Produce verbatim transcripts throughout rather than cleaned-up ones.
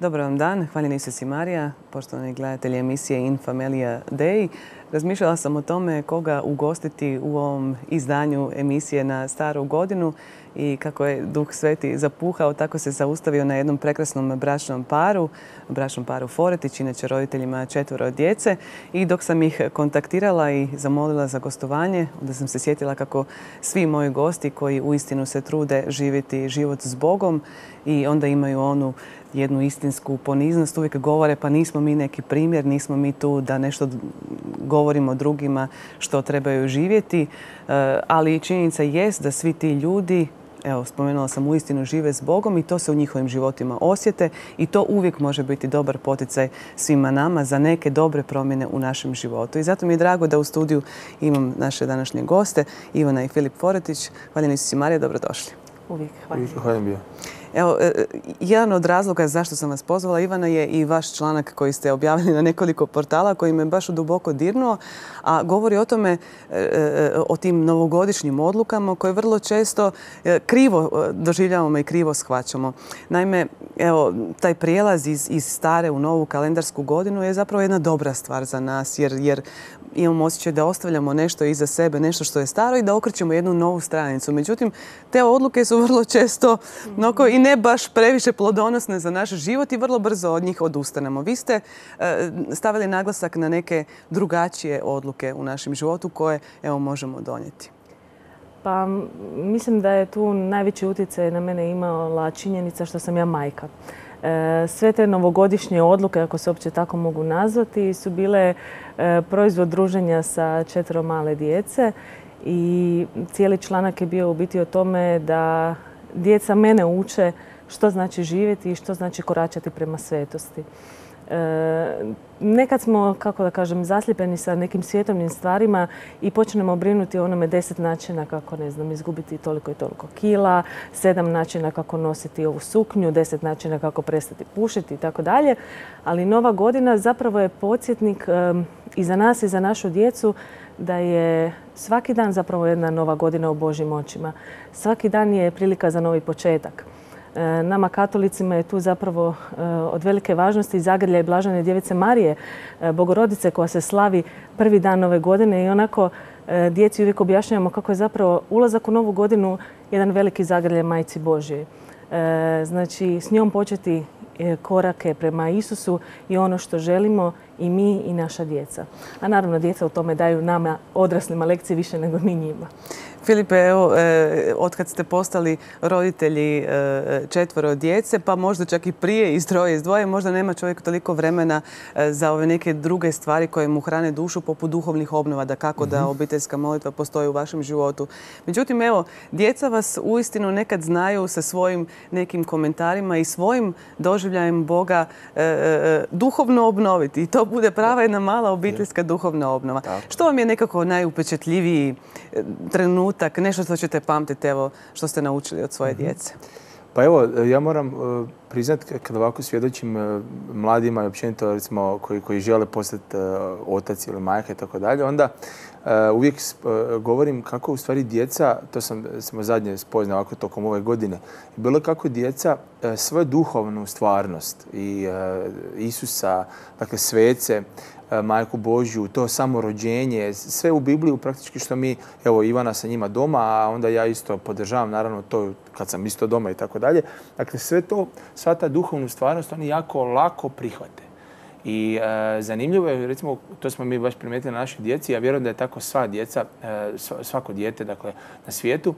Dobar vam dan, hvaljeni Isus i Marija, poštovani gledatelji emisije In Familia Dei. Razmišljala sam o tome koga ugostiti u ovom izdanju emisije na Staru godinu i kako je Duh Sveti zapuhao, tako se zaustavio na jednom prekrasnom bračnom paru, bračnom paru Foretić, inače roditeljima četvoro djece. I dok sam ih kontaktirala i zamolila za gostovanje, onda sam se sjetila kako svi moji gosti koji uistinu se trude živjeti život s Bogom i onda imaju onu jednu istinsku poniznost, uvijek govore pa nismo mi neki primjer, nismo mi tu da nešto govorimo drugima što trebaju živjeti, ali činjenica jest da svi ti ljudi, evo spomenula sam, uistinu žive s Bogom i to se u njihovim životima osjete i to uvijek može biti dobar poticaj svima nama za neke dobre promjene u našem životu. I zato mi je drago da u studiju imam naše današnje goste, Ivana i Filip Foretić. Hvaljeni Isus i Marija, dobrodošli. Uvijek hvaljen. Hvaljen bio. Evo, jedan od razloga zašto sam vas pozvala, Ivana, je i vaš članak koji ste objavili na nekoliko portala koji me baš duboko dirnuo, a govori o tome, o tim novogodišnjim odlukama koje vrlo često krivo doživljavamo i krivo shvaćamo. Naime, evo, taj prijelaz iz, iz stare u novu kalendarsku godinu je zapravo jedna dobra stvar za nas, jer, jer imamo osjećaj da ostavljamo nešto iza sebe, nešto što je staro i da okrećemo jednu novu stranicu. Međutim, te odluke su vrlo često mnogo i ne baš previše plodonosne za naš život i vrlo brzo od njih odustanemo. Vi ste stavili naglasak na neke drugačije odluke u našem životu koje, evo, možemo donijeti. Pa mislim da je tu najveći utjecaj na mene imala činjenica što sam ja majka. Sve te novogodišnje odluke, ako se uopće tako mogu nazvati, su bile proizvod druženja sa četvero male djece i cijeli članak je bio u biti o tome da djeca mene uče što znači živjeti i što znači koračati prema svetosti. E, nekad smo, kako da kažem, zaslijepljeni sa nekim svjetovnim stvarima i počnemo brinuti o onome deset načina kako, ne znam, izgubiti toliko i toliko kila, sedam načina kako nositi ovu suknju, deset načina kako prestati pušiti i tako dalje. Ali Nova godina zapravo je podsjetnik e, i za nas i za našu djecu da je svaki dan zapravo jedna nova godina u Božjim očima. Svaki dan je prilika za novi početak. Nama katolicima je tu zapravo od velike važnosti zagrljaj Blažene Djevice Marije, Bogorodice koja se slavi prvi dan nove godine i onako djeci uvijek objašnjavamo kako je zapravo ulazak u novu godinu jedan veliki zagrljaj Majci Božjoj. Znači, s njom početi korake prema Isusu i ono što želimo i mi i naša djeca. A naravno, djeca u tome daju nama, odraslima, lekcije više nego mi njima. Filipe, evo, eh, otkad ste postali roditelji eh, četvoro djece, pa možda čak i prije iz troje iz dvoje, možda nema čovjek toliko vremena eh, za ove neke druge stvari koje mu hrane dušu, poput duhovnih obnova, da kako da obiteljska molitva postoji u vašem životu. Međutim, evo, djeca vas uistinu nekad znaju sa svojim nekim komentarima i svojim doživljajem Boga eh, eh, duhovno obnoviti. I to bude prava jedna mala obiteljska duhovna obnova. Što vam je nekako najupečatljiviji trenutak, nešto što ćete pamtiti, evo, što ste naučili od svoje djece? Pa evo, ja moram uh, priznati kad ovako svjedočim uh, mladima i općenito, recimo, koji, koji žele postati uh, otac ili majka i tako dalje, onda uh, uvijek uh, govorim kako u stvari djeca, to sam smo zadnje spoznao ovako tokom ove godine, bilo kako djeca uh, svoju duhovnu stvarnost i uh, Isusa, dakle svece, Majku Božju, to samorođenje, sve u Bibliju praktički što mi, evo Ivana sa njima doma, a onda ja isto podržavam naravno to kad sam isto doma i tako dalje. Dakle, sve to, sva ta duhovnu stvarnost oni jako lako prihvate. I e, zanimljivo je, recimo, to smo mi baš primijetili na našoj djeci, ja vjerujem da je tako sva djeca, e, svako dijete, dakle, na svijetu,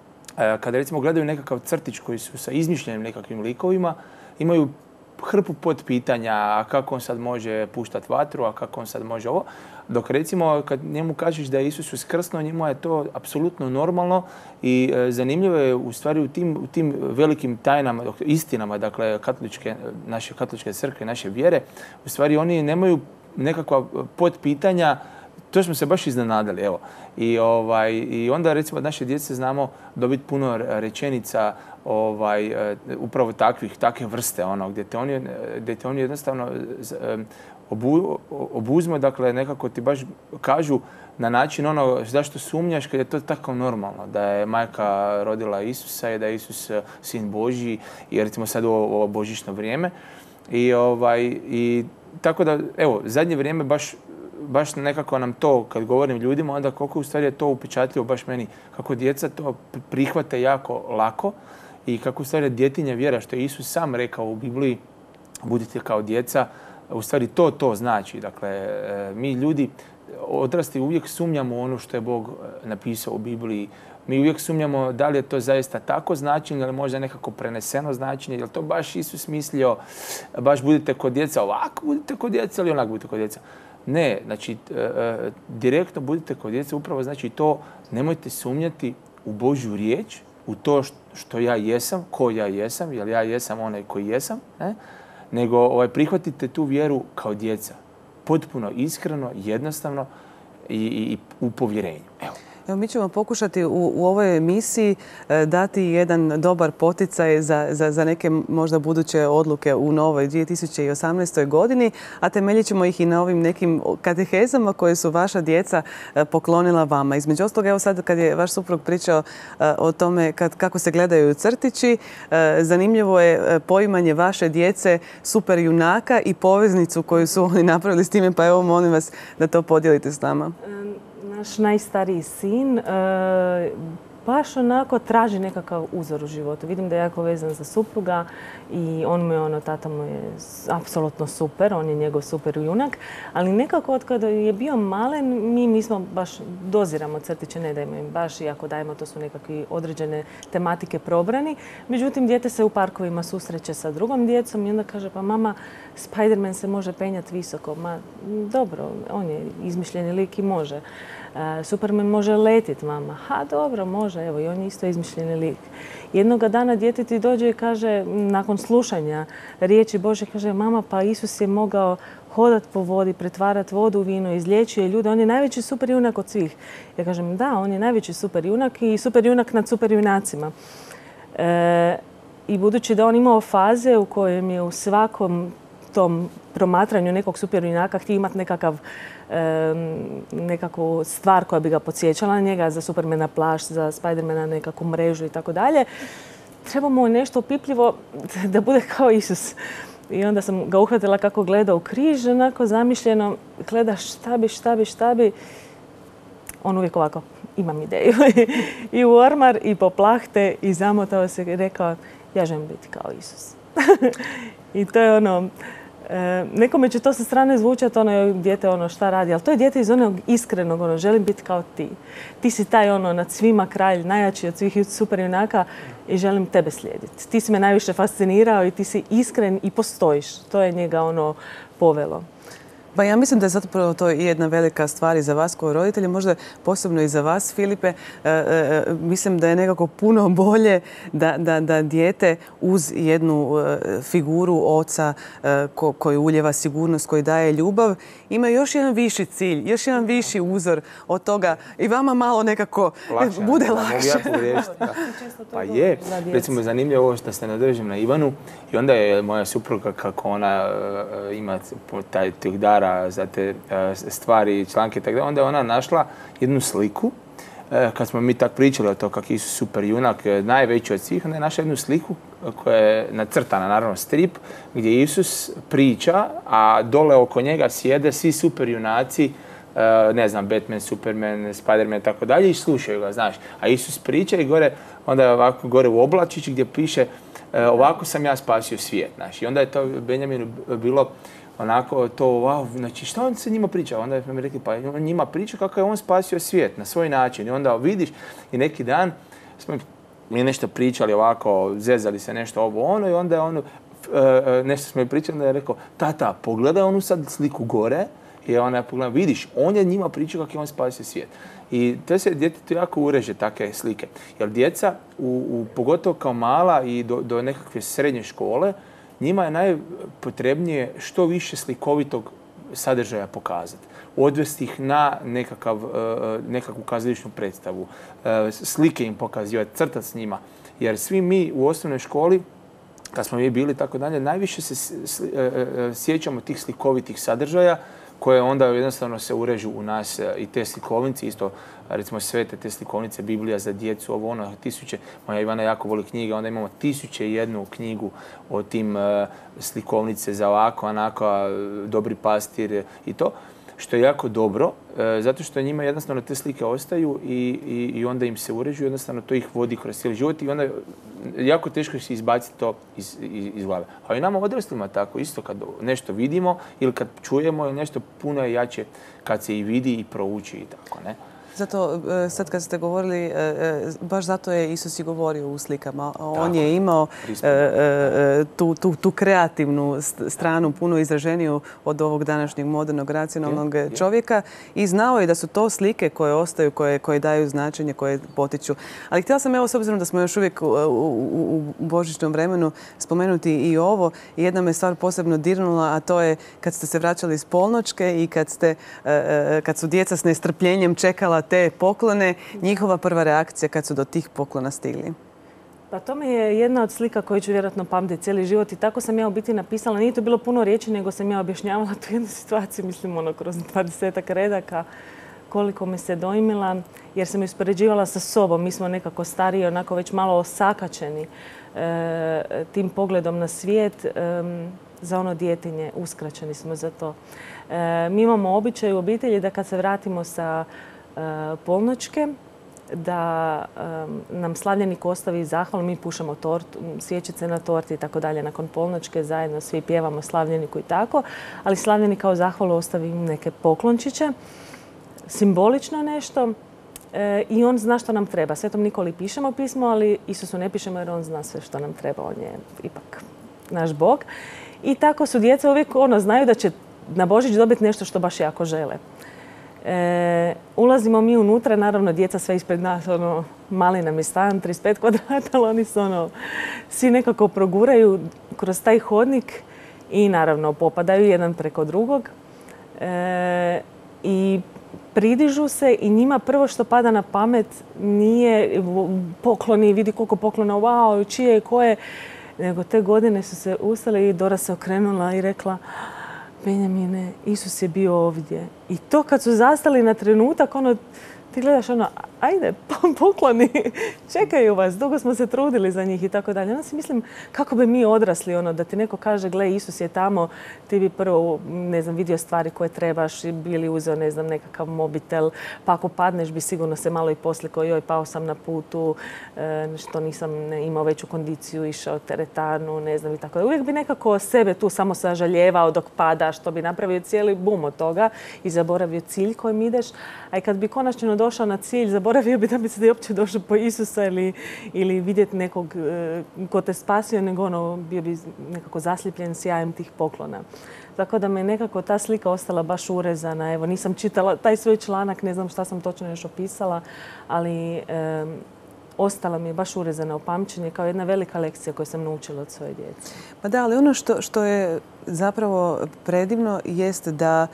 e, kada recimo gledaju nekakav crtić koji su sa izmišljenim nekakvim likovima, imaju hrpu potpitanja, a kako on sad može puštati vatru, a kako on sad može ovo. Dok recimo kad njemu kažeš da je Isus uskrsnuo, njemu je to apsolutno normalno i e, zanimljivo je u stvari u tim, u tim velikim tajnama, istinama, dakle katoličke, naše katoličke crkve, naše vjere, u stvari oni nemaju nekakva potpitanja. To smo se baš iznenadili, evo. I, ovaj, i onda recimo od naše djece znamo dobiti puno rečenica ovaj, upravo takvih, takve vrste, ono, gdje te oni, gdje te oni jednostavno obu, obuzme, dakle nekako ti baš kažu na način ono zašto sumnjaš kad je to tako normalno, da je majka rodila Isusa i da je Isus sin Božji i recimo sad u ovo božićno vrijeme. I, ovaj, i tako da, evo, zadnje vrijeme baš, baš nekako nam to, kad govorim ljudima, onda koliko u stvari je to upečatljivo baš meni, kako djeca to prihvate jako lako i kako u stvari djetinja vjera, što je Isus sam rekao u Bibliji, budite kao djeca, u stvari to to znači. Dakle, mi ljudi odrasli uvijek sumnjamo ono što je Bog napisao u Bibliji. Mi uvijek sumnjamo da li je to zaista tako značenje ili možda nekako preneseno značenje. Je li to baš Isus mislio, baš budite kod djeca, ovako budite kod djeca ili onako budite kod djeca. Ne, znači, direktno budite kod djeca, upravo znači to, nemojte sumnjati u Božju riječ, u to što ja jesam, ko ja jesam, jer ja jesam onaj koji jesam, ne? Nego ovaj, prihvatite tu vjeru kao djeca. Potpuno iskreno, jednostavno i, i u povjerenju. Evo. Evo, mi ćemo pokušati u, u ovoj emisiji e, dati jedan dobar poticaj za, za, za neke možda buduće odluke u novoj dvije tisuće osamnaestoj godini, a temeljit ćemo ih i na ovim nekim katehezama koje su vaša djeca e, poklonila vama. Između ostalog, evo sad kad je vaš suprug pričao e, o tome kad, kako se gledaju crtići, e, zanimljivo je poimanje vaše djece super junaka i poveznicu koju su oni napravili s time, pa evo molim vas da to podijelite s nama. Naš najstariji sin e, baš onako traži nekakav uzor u životu. Vidim da je jako vezan za supruga i on mu je ono, tata mu je apsolutno super, on je njegov super junak, ali nekako od kada je bio malen, mi nismo baš doziramo crtiće, ne dajemo im baš, i ako dajemo to su nekakve određene tematike probrani. Međutim, dijete se u parkovima susreće sa drugom djecom i onda kaže, pa mama, Spider-Man se može penjati visoko. Ma dobro, on je izmišljeni lik i može. Superman može letit, mama. Ha, dobro, može, evo, i on je isto izmišljeni lik. Jednoga dana dijete ti dođe i kaže, nakon slušanja riječi Bože, kaže, mama, pa Isus je mogao hodat po vodi, pretvarat vodu u vino, izliječio je ljude. On je najveći super junak od svih. Ja kažem, da, on je najveći super junak i super junak nad super junacima. E, I budući da on imao faze u kojem je u svakom tom promatranju nekog super junaka htio imati nekakav nekakvu stvar koja bi ga podsjećala na njega, za Supermana plašt, za Spidermana nekakvu mrežu i tako dalje. Trebamo nešto opipljivo da bude kao Isus. I onda sam ga uhvatila kako gleda u križ, onako zamišljeno, gleda šta bi, šta bi, šta bi. On uvijek ovako, imam ideju. I u ormar, i po plahte, i zamotao se i rekao, ja želim biti kao Isus. I to je ono, E, nekome će to sa strane zvučati, ono, dijete ono šta radi, ali to je dijete iz onog iskrenog, ono, želim biti kao ti. Ti si taj ono nad svima kralj, najjači od svih super junaka i želim tebe slijediti. Ti si me najviše fascinirao i ti si iskren i postojiš. To je njega ono povelo. Pa ja mislim da je zapravo to jedna velika stvar i za vas kao roditelji, možda posebno i za vas, Filipe. E, e, mislim da je nekako puno bolje da, da, da dijete uz jednu e, figuru oca e, ko, koji uljeva sigurnost, koji daje ljubav, ima još jedan viši cilj, još jedan viši uzor od toga i vama malo nekako lakše, bude lakše. Ja pa je, recimo zanimljivo ovo što se nadržim na Ivanu i onda je moja supruga kako ona uh, ima taj tih dara za te stvari i članke i tako da. Onda je ona našla jednu sliku, kad smo mi tak pričali o to kako Isus super junak, najveći od svih, onda je našla jednu sliku koja je nacrtana, naravno strip, gdje Isus priča, a dole oko njega sjede svi super junaci, ne znam, Batman, Superman, Spider-Man i tako dalje i slušaju ga, znaš. A Isus priča i gore, onda je ovako gore u oblačić gdje piše ovako sam ja spasio svijet, znaš. I onda je to Benjaminu bilo onako to, wow, znači šta on se njima priča? Onda smo mi rekli, pa on njima priča kako je on spasio svijet na svoj način. I onda vidiš i neki dan smo mi nešto pričali ovako, zezali se nešto ovo ono i onda je ono, nešto smo mi pričali, onda je rekao, tata, pogledaj onu sad sliku gore i ona je pogledala, vidiš, on je njima pričao kako je on spasio svijet. I to se djetetu jako ureže takve slike. Jer djeca, u, u, pogotovo kao mala i do, do nekakve srednje škole, njima je najpotrebnije što više slikovitog sadržaja pokazati. Odvesti ih na nekakav, nekakvu kazališnu predstavu, slike im pokazivati, crtati s njima. Jer svi mi u osnovnoj školi, kad smo mi bili tako dalje, najviše se sjećamo tih slikovitih sadržaja koje onda jednostavno se urežu u nas i te slikovnice, isto recimo svete te slikovnice, Biblija za djecu, ovo ono, tisuće, moja Ivana jako voli knjige, onda imamo tisuće i jednu knjigu o tim slikovnice za ovako, onako, Dobri pastir i to. Što je jako dobro, zato što njima jednostavno te slike ostaju i, i, i onda im se urežu, jednostavno to ih vodi kroz cijeli život i onda jako teško se izbaciti to iz, iz, iz glave. A i nama odraslima tako, isto kad nešto vidimo ili kad čujemo, nešto puno je jače kad se i vidi i prouči i tako, ne? Zato, sad kad ste govorili, baš zato je Isus i govorio u slikama. On je imao tu, tu, tu kreativnu stranu, puno izraženiju od ovog današnjeg modernog, racionalnog čovjeka i znao je da su to slike koje ostaju, koje, koje daju značenje, koje potiču. Ali htjela sam, evo, s obzirom da smo još uvijek u, u, u božićnom vremenu, spomenuti i ovo. Jedna me stvar posebno dirnula, a to je kad ste se vraćali iz Polnočke i kad, ste, kad su djeca s nestrpljenjem čekala te poklone, njihova prva reakcija kad su do tih poklona stigli? Pa to mi je jedna od slika koju ću vjerojatno pamtiti cijeli život i tako sam ja u biti napisala. Nije to bilo puno riječi, nego sam ja objašnjavala tu jednu situaciju, mislim ono kroz dvadesetak redaka, koliko me se dojmila, jer sam ju uspoređivala sa sobom. Mi smo nekako stariji, onako već malo osakačeni e, tim pogledom na svijet. E, za ono djetinje, uskraćeni smo za to. E, mi imamo običaj u obitelji da kad se vratimo sa Polnočke, da um, nam slavljenik ostavi zahvalu, mi pušamo tortu, svjećice na torti i tako dalje. Nakon Polnočke zajedno svi pjevamo slavljeniku i tako, ali slavljenik kao zahvalu ostavi neke poklončiće, simbolično nešto e, i on zna što nam treba. Svetom Nikoli pišemo pismo, ali Isusu ne pišemo jer on zna sve što nam treba. On je ipak naš Bog. I tako su djeca uvijek ono, znaju da će na Božić dobiti nešto što baš jako žele. E, ulazimo mi unutra, naravno djeca sve ispred nas, ono, mali nam je stan, trideset pet kvadrata, ali oni se ono, svi nekako proguraju kroz taj hodnik i naravno popadaju jedan preko drugog. E, I pridižu se i njima prvo što pada na pamet nije pokloni, vidi koliko poklona, wow, čije je, koje, nego te godine su se ustale i Dora se okrenula i rekla: Benjamine, Isus je bio ovdje. I to kad su zastali na trenutak, ono, ti gledaš ono, ajde, pokloni, čekaju vas, dugo smo se trudili za njih i tako dalje. Onda si mislim, kako bi mi odrasli, ono, da ti neko kaže, gle, Isus je tamo, ti bi prvo, ne znam, vidio stvari koje trebaš, bili uzeo, ne znam, nekakav mobitel, pa ako padneš bi sigurno se malo i poslikao, joj, pao sam na putu, što nisam imao veću kondiciju, išao teretanu, ne znam, i tako da. Uvijek bi nekako sebe tu samo sažaljevao dok pada, što bi napravio cijeli bum od toga i zaboravio cilj kojim ideš. A i kad bi konačno došao na cilj, zaboravio bi da bi se da je uopće došao po Isusa ili, ili vidjeti nekog e, ko te spasio, nego ono, bio bi nekako zaslijepljen sjajem tih poklona. Tako da me nekako ta slika ostala baš urezana. Evo, nisam čitala taj svoj članak, ne znam šta sam točno još opisala, ali e, ostala mi je baš urezana u pamćenje kao jedna velika lekcija koju sam naučila od svoje djece. Pa da, ali ono što, što je zapravo predivno jest da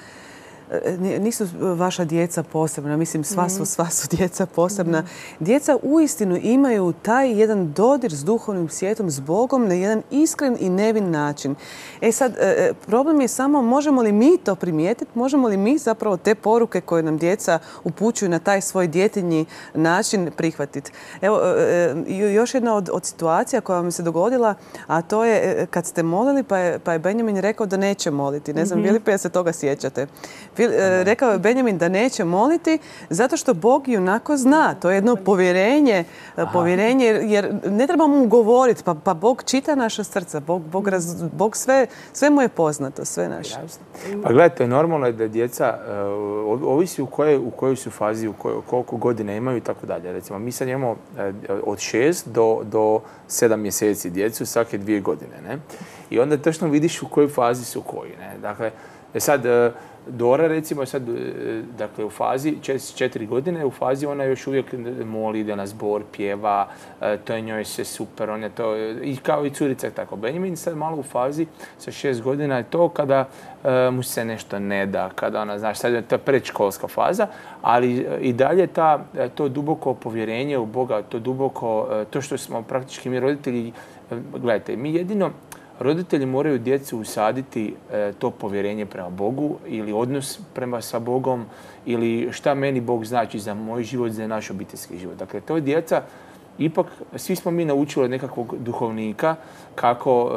nisu vaša djeca posebna, mislim sva su, sva su djeca posebna. Djeca uistinu imaju taj jedan dodir s duhovnim svijetom, s Bogom na jedan iskren i nevin način. E sad, problem je samo možemo li mi to primijetiti, možemo li mi zapravo te poruke koje nam djeca upućuju na taj svoj djetinji način prihvatiti. Evo, još jedna od, od situacija koja vam se dogodila, a to je kad ste molili pa je, pa je Benjamin rekao da neće moliti. Ne znam, mm-hmm. Filipe, ja se toga sjećate. Rekao je Benjamin da neće moliti zato što Bog i onako zna. To je jedno povjerenje, povjerenje jer ne treba mu govoriti, pa, pa Bog čita naša srca, Bog, Bog, raz, Bog sve, sve mu je poznato, sve naše. Pa gledajte, normalno je da djeca, uh, ovisi u kojoj, u kojoj su fazi, u kojoj, koliko godine imaju i tako dalje. Recimo, mi sad imamo uh, od šest do, do sedam mjeseci djecu svake dvije godine. Ne? I onda točno vidiš u kojoj fazi su koji. Ne? Dakle, sad, uh, Dora, recimo, je sad dakle, u fazi četiri godine, u fazi ona još uvijek moli, ide na zbor, pjeva, to je njoj sve super, on je to, i kao i curica tako. Benjamin sad malo u fazi sa šest godina je to kada uh, mu se nešto ne da, kada ona, znaš, sad je to predškolska faza, ali i dalje ta, to duboko povjerenje u Boga, to duboko, to što smo praktički mi roditelji, gledajte, mi jedino roditelji moraju djecu usaditi e, to povjerenje prema Bogu ili odnos prema sa Bogom ili šta meni Bog znači za moj život, za naš obiteljski život. Dakle, to je djeca, ipak svi smo mi naučili od nekakvog duhovnika kako,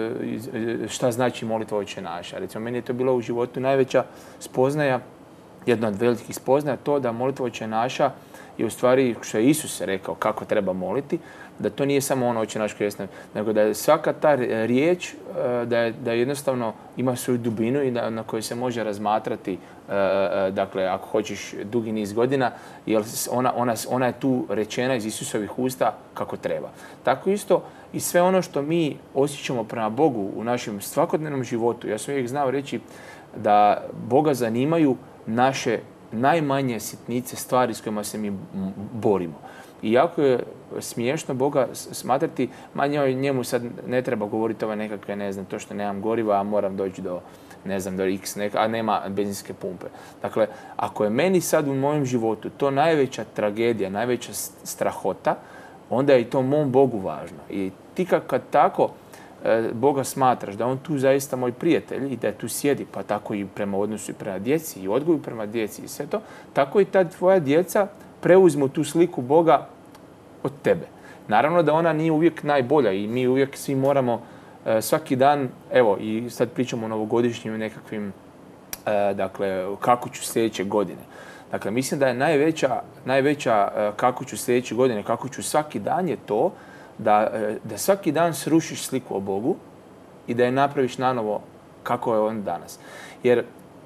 e, šta znači molitva Oče naš. Recimo, meni je to bilo u životu najveća spoznaja, jedna od velikih spoznaja, to da molitva Oče naša je u stvari, što je Isus rekao kako treba moliti, da to nije samo ono Oče naš koji je, nego da je svaka ta riječ da, je, da jednostavno ima svoju dubinu i da, na kojoj se može razmatrati, dakle, ako hoćeš dugi niz godina, jer ona, ona, ona je tu rečena iz Isusovih usta kako treba. Tako isto i sve ono što mi osjećamo prema Bogu u našem svakodnevnom životu. Ja sam uvijek znao reći da Boga zanimaju naše najmanje sitnice, stvari s kojima se mi borimo. I jako je smiješno Boga smatrati, manje njemu sad ne treba govoriti ove nekakve, ne znam, to što nemam goriva, a moram doći do, ne znam, do X, neka, a nema benzinske pumpe. Dakle, ako je meni sad u mojem životu to najveća tragedija, najveća strahota, onda je i to mom Bogu važno. I ti kad tako Boga smatraš da on tu zaista moj prijatelj i da je tu sjedi, pa tako i prema odnosu i prema djeci i odgoju prema djeci i sve to, tako i ta tvoja djeca preuzmu tu sliku Boga od tebe. Naravno da ona nije uvijek najbolja i mi uvijek svi moramo svaki dan, evo i sad pričamo o novogodišnjim nekakvim, dakle, kako ću sljedeće godine. Dakle, mislim da je najveća, najveća kako ću sljedeće godine, kako ću svaki dan je to Da, da svaki dan srušiš sliku o Bogu i da je napraviš nanovo kako je on danas. Jer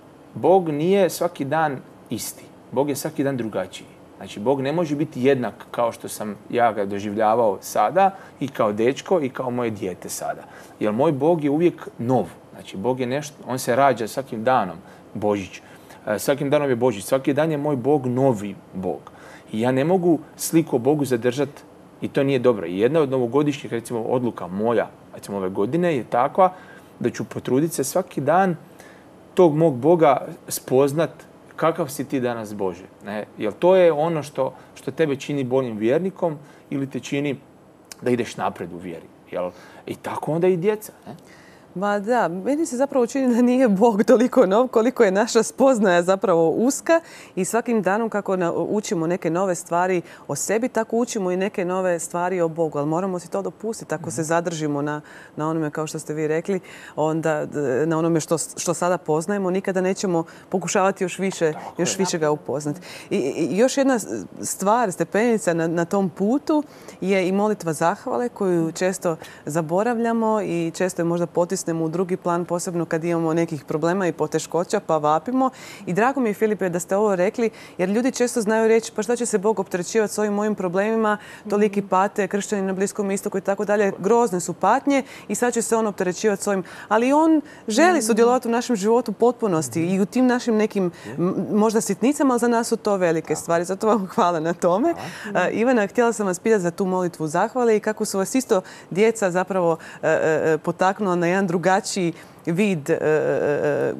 Bog nije svaki dan isti. Bog je svaki dan drugačiji. Znači, Bog ne može biti jednak kao što sam ja ga doživljavao sada i kao dečko i kao moje dijete sada. Jer moj Bog je uvijek nov. Znači, Bog je nešto, on se rađa svakim danom, Božić. Svakim danom je Božić. Svaki dan je moj Bog novi Bog. I ja ne mogu sliku o Bogu zadržati. I to nije dobro. I jedna od novogodišnjih, recimo, odluka moja, recimo, ove godine je takva da ću potruditi se svaki dan tog mog Boga spoznat kakav si ti danas Bože. Ne? Jer to je ono što, što tebe čini boljim vjernikom ili te čini da ideš napred u vjeri. Jel? I tako onda i djeca. Ne? Ma da, meni se zapravo čini da nije Bog toliko nov koliko je naša spoznaja zapravo uska i svakim danom kako učimo neke nove stvari o sebi, tako učimo i neke nove stvari o Bogu. Ali moramo si to dopustiti. Ako se zadržimo na, na onome, kao što ste vi rekli, onda na onome što, što sada poznajemo, nikada nećemo pokušavati još više, još više ga upoznati. I, I još jedna stvar, stepenica na, na tom putu je i molitva zahvale koju često zaboravljamo i često je možda potisnemo u drugi plan, posebno kad imamo nekih problema i poteškoća, pa vapimo. I drago mi je, Filipe, da ste ovo rekli, jer ljudi često znaju reći, pa šta će se Bog opterećivati s ovim mojim problemima, toliki pate, kršćani na Bliskom istoku i tako dalje, grozne su patnje i sad će se on opterećivati s ovim. Ali on želi sudjelovati u našem životu u potpunosti i u tim našim nekim možda sitnicama, ali za nas su to velike stvari. Zato vam hvala na tome. Uh, Ivana, htjela sam vas pitati za tu molitvu zahvale i kako su vas isto djeca zapravo uh, uh, potaknula na jedan drugačiji vid e, e,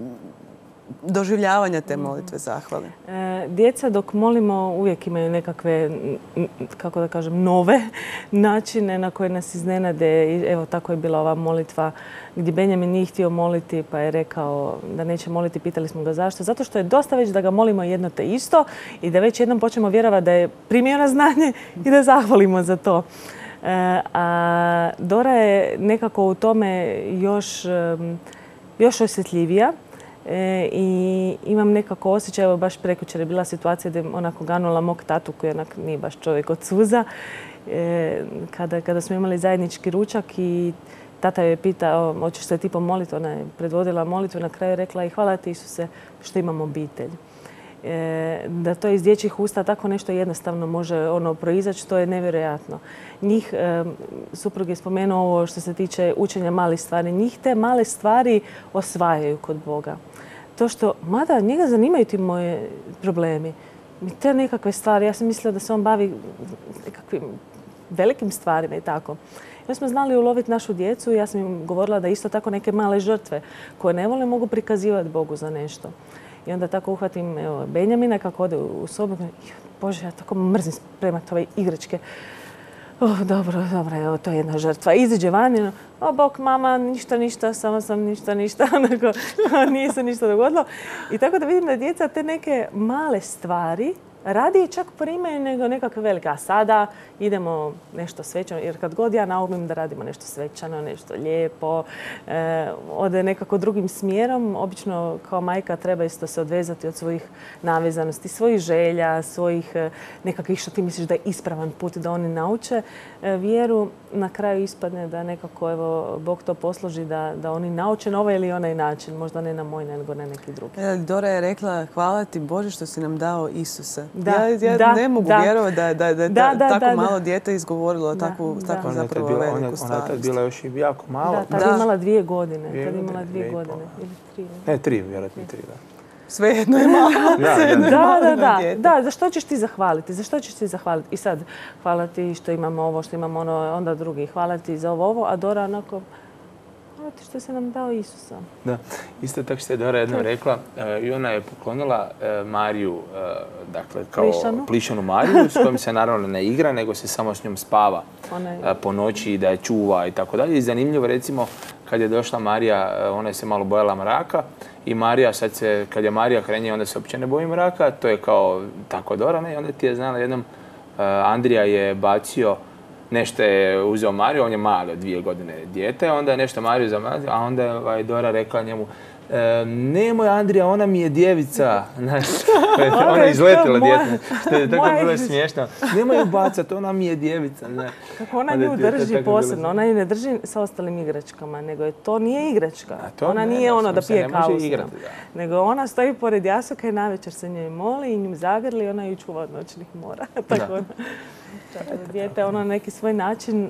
doživljavanja te molitve zahvale. E, djeca dok molimo uvijek imaju nekakve, kako da kažem, nove načine na koje nas iznenade. I evo, tako je bila ova molitva gdje Benjamin nije htio moliti pa je rekao da neće moliti. Pitali smo ga zašto. Zato što je dosta već da ga molimo jedno te isto i da već jednom počnemo vjerovati da je primio na znanje i da zahvalimo za to. A Dora je nekako u tome još, još osjetljivija i imam nekako osjećaj, evo baš prekjučer je bila situacija gdje onako ganula mog tatu koji onak nije baš čovjek od suza. Kada, kada smo imali zajednički ručak i tata je pitao hoćeš se ti pomoliti, ona je predvodila molitvu, na kraju je rekla i hvala ti Isuse što imam obitelj. E, da to iz dječjih usta tako nešto jednostavno može ono proizaći, to je nevjerojatno. Njih, e, suprug je spomenuo ovo što se tiče učenja malih stvari, njih te male stvari osvajaju kod Boga. To što, mada njega zanimaju ti moje problemi, te nekakve stvari, ja sam mislila da se on bavi nekakvim velikim stvarima i tako. Mi smo znali uloviti našu djecu i ja sam im govorila da isto tako neke male žrtve koje ne vole mogu prikazivati Bogu za nešto. I onda tako uhvatim evo, Benjamina kako ode u sobu. Bože, ja tako mrzim spremati ove igračke. oh, dobro, dobro, evo, to je jedna žrtva. Izađe van i, o bok, mama, ništa, ništa, samo sam ništa, ništa, nego nije se ništa dogodilo. I tako da vidim da djeca te neke male stvari radije čak primaju nego nekakve velike. A sada idemo nešto svečano, jer kad god ja naumim da radimo nešto svečano, nešto lijepo, e, ode nekako drugim smjerom, obično kao majka treba isto se odvezati od svojih navezanosti, svojih želja, svojih e, nekakvih što ti misliš da je ispravan put da oni nauče e, vjeru. Na kraju ispadne da nekako evo, Bog to posloži da, da oni nauče na ovaj ili onaj način, možda ne na moj, nego na neki drugi. Dora je rekla, hvala ti Bože što si nam dao Isusa. Da, ja ja da, ne mogu da. vjerovati da je da, da, Da, da, tako da, malo da. dijete izgovorilo Da, takvu, da. takvu Ona je tad zapravo bila, ona, veliku ona je stvarnost. tad bila još i jako mala. Da, tad Da. je imala dvije godine. Dvije Tad je imala godine, dvije dvije i godine. pol. Ili tri. Ne, tri, vjerojatno tri, da. Svejedno je malo. Da, svejedno je Da, malo da, da, dijete. da. Za što ćeš ti zahvaliti? Za što ćeš ti zahvaliti? I sad, hvala ti što imamo ovo, što imamo ono, onda drugi. Hvala ti za ovo, ovo. A Dora onako, hvala ti što si nam dao Isusa. Da, isto tako što je Dora jednom rekla e, i ona je poklonila e, Mariju, e, dakle kao Plišanu. plišanu Mariju s kojom se naravno ne igra, nego se samo s njom spava Ona je- e, po noći i da je čuva i tako dalje. I zanimljivo recimo kad je došla Marija, e, ona je se malo bojala mraka i Marija sad se, kad je Marija krenje, onda se uopće ne boji mraka, to je kao tako Dora, ne? I onda ti je znala jednom, e, Andrija je bacio nešto je uzeo Mariju, on je mali od dvije godine dijete, onda je nešto Mariju zamazio, a onda je ovaj, Dora rekla njemu e, nemoj Andrija, ona mi je djevica. Znaš, ona je izletila dijete. Što je tako bilo smiješno. Nemoj ju bacat, ona mi je djevica. Znaš. Kako ona Onda nju ti je to drži tako bilo posebno. Ona ju ne drži sa ostalim igračkama, nego je to nije igračka. A to Ona ne, nije da, ono s da njom se pije ne može kavu s igrati, njom. da. Nego ona stoji pored jastuka i navečer se njoj moli i nju zagrli i ona ju čuva od noćnih mora. Tako da. Dijete ono na neki svoj način,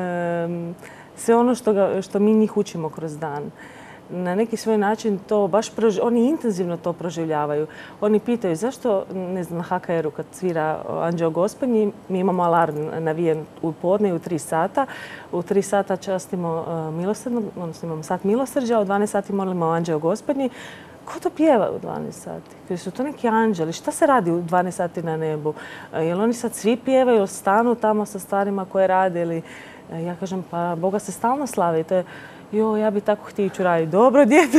em, sve ono što, ga, što mi njih učimo kroz dan. Na neki svoj način to baš proži, oni intenzivno to proživljavaju. Oni pitaju zašto, ne znam, na ha ka eru kad svira Anđeo Gospodnji, mi imamo alarm navijen u podne i u tri sata. U tri sata častimo uh, milosrdno, odnosno imamo sat milosrđa, u dvanaest sati molimo Anđeo Gospodnji. Ko to pjeva u dvanaest sati? Jer su to neki anđeli. Šta se radi u dvanaest sati na nebu? Jel oni sad svi pjevaju, jel stanu tamo sa starima koje rade? Ili, ja kažem, pa Boga se stalno slavi. To je, jo, ja bi tako htio ići raditi. Dobro, dijete,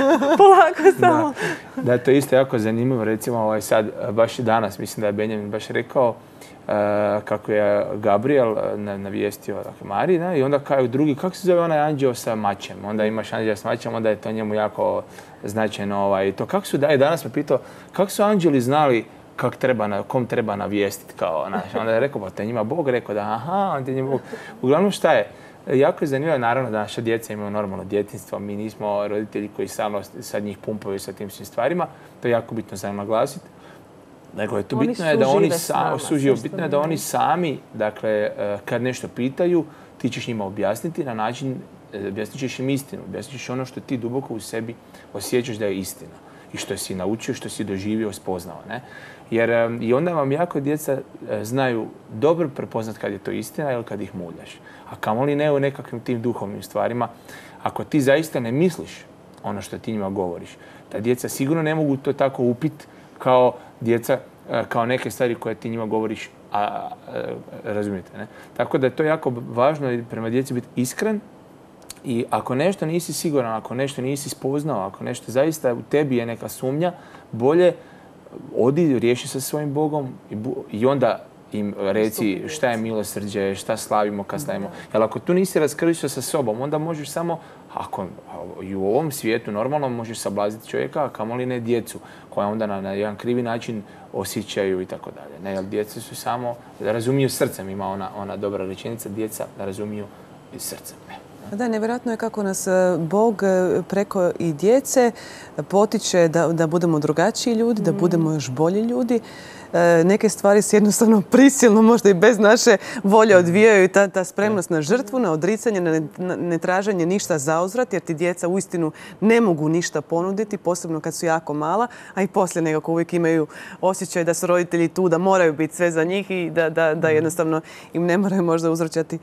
polako samo. Da, da, to je isto jako zanimljivo. Recimo, ovaj sad, baš i danas, mislim da je Benjamin baš rekao uh, kako je Gabriel navijestio dakle, Mariji, ne? I onda kao drugi, kako se zove onaj anđeo sa mačem? Onda imaš anđela sa mačem, onda je to njemu jako značajno. Ovaj, to kako su, da, i danas me pitao, kako su anđeli znali kak treba, kom treba navijestiti kao, znaš, onda je rekao, pa to je njima Bog rekao da, aha, onda je njima Bog. Uglavnom šta je? Jako je zanimljivo, naravno da naša djeca imaju normalno djetinjstvo, mi nismo roditelji koji stalno sad njih pumpaju sa tim svim stvarima, to je jako bitno za naglasiti. Nego je to Oni bitno je da oni sužive s nama, sami, suživo, sve što bitno je da mi oni je. sami, dakle, kad nešto pitaju, ti ćeš njima objasniti na način, objasnit ćeš im istinu, objasnit ćeš ono što ti duboko u sebi osjećaš da je istina i što si naučio, što si doživio, spoznao, ne? Jer i onda vam jako djeca znaju dobro prepoznat kad je to istina ili kad ih muljaš. A kamoli ne u nekakvim tim duhovnim stvarima. Ako ti zaista ne misliš ono što ti njima govoriš, ta djeca sigurno ne mogu to tako upit kao djeca, kao neke stvari koje ti njima govoriš, a, a, razumijete, ne? Tako da je to jako važno prema djeci biti iskren. I ako nešto nisi siguran, ako nešto nisi spoznao, ako nešto zaista u tebi je neka sumnja, bolje odi, riješi sa svojim Bogom i, bu, i onda im reci šta je milosrđe, šta slavimo kad slavimo. Jer ako tu nisi raskrstio sa sobom, onda možeš samo, ako i u ovom svijetu normalno možeš sablaziti čovjeka, a kamoli ne djecu, koja onda na, na jedan krivi način osjećaju i tako dalje. Ne, jer djeca su samo, da razumiju srcem, ima ona, ona dobra rečenica, djeca da razumiju srcem. Ne. Da, nevjerojatno je kako nas Bog preko i djece potiče da, da budemo drugačiji ljudi, da budemo još bolji ljudi. Neke stvari se jednostavno prisilno, možda i bez naše volje odvijaju i ta, ta spremnost na žrtvu, na odricanje, na netraženje ništa zauzvrat, jer ti djeca uistinu ne mogu ništa ponuditi, posebno kad su jako mala, a i poslije nekako uvijek imaju osjećaj da su roditelji tu, da moraju biti sve za njih i da, da, da jednostavno im ne moraju možda uzročati.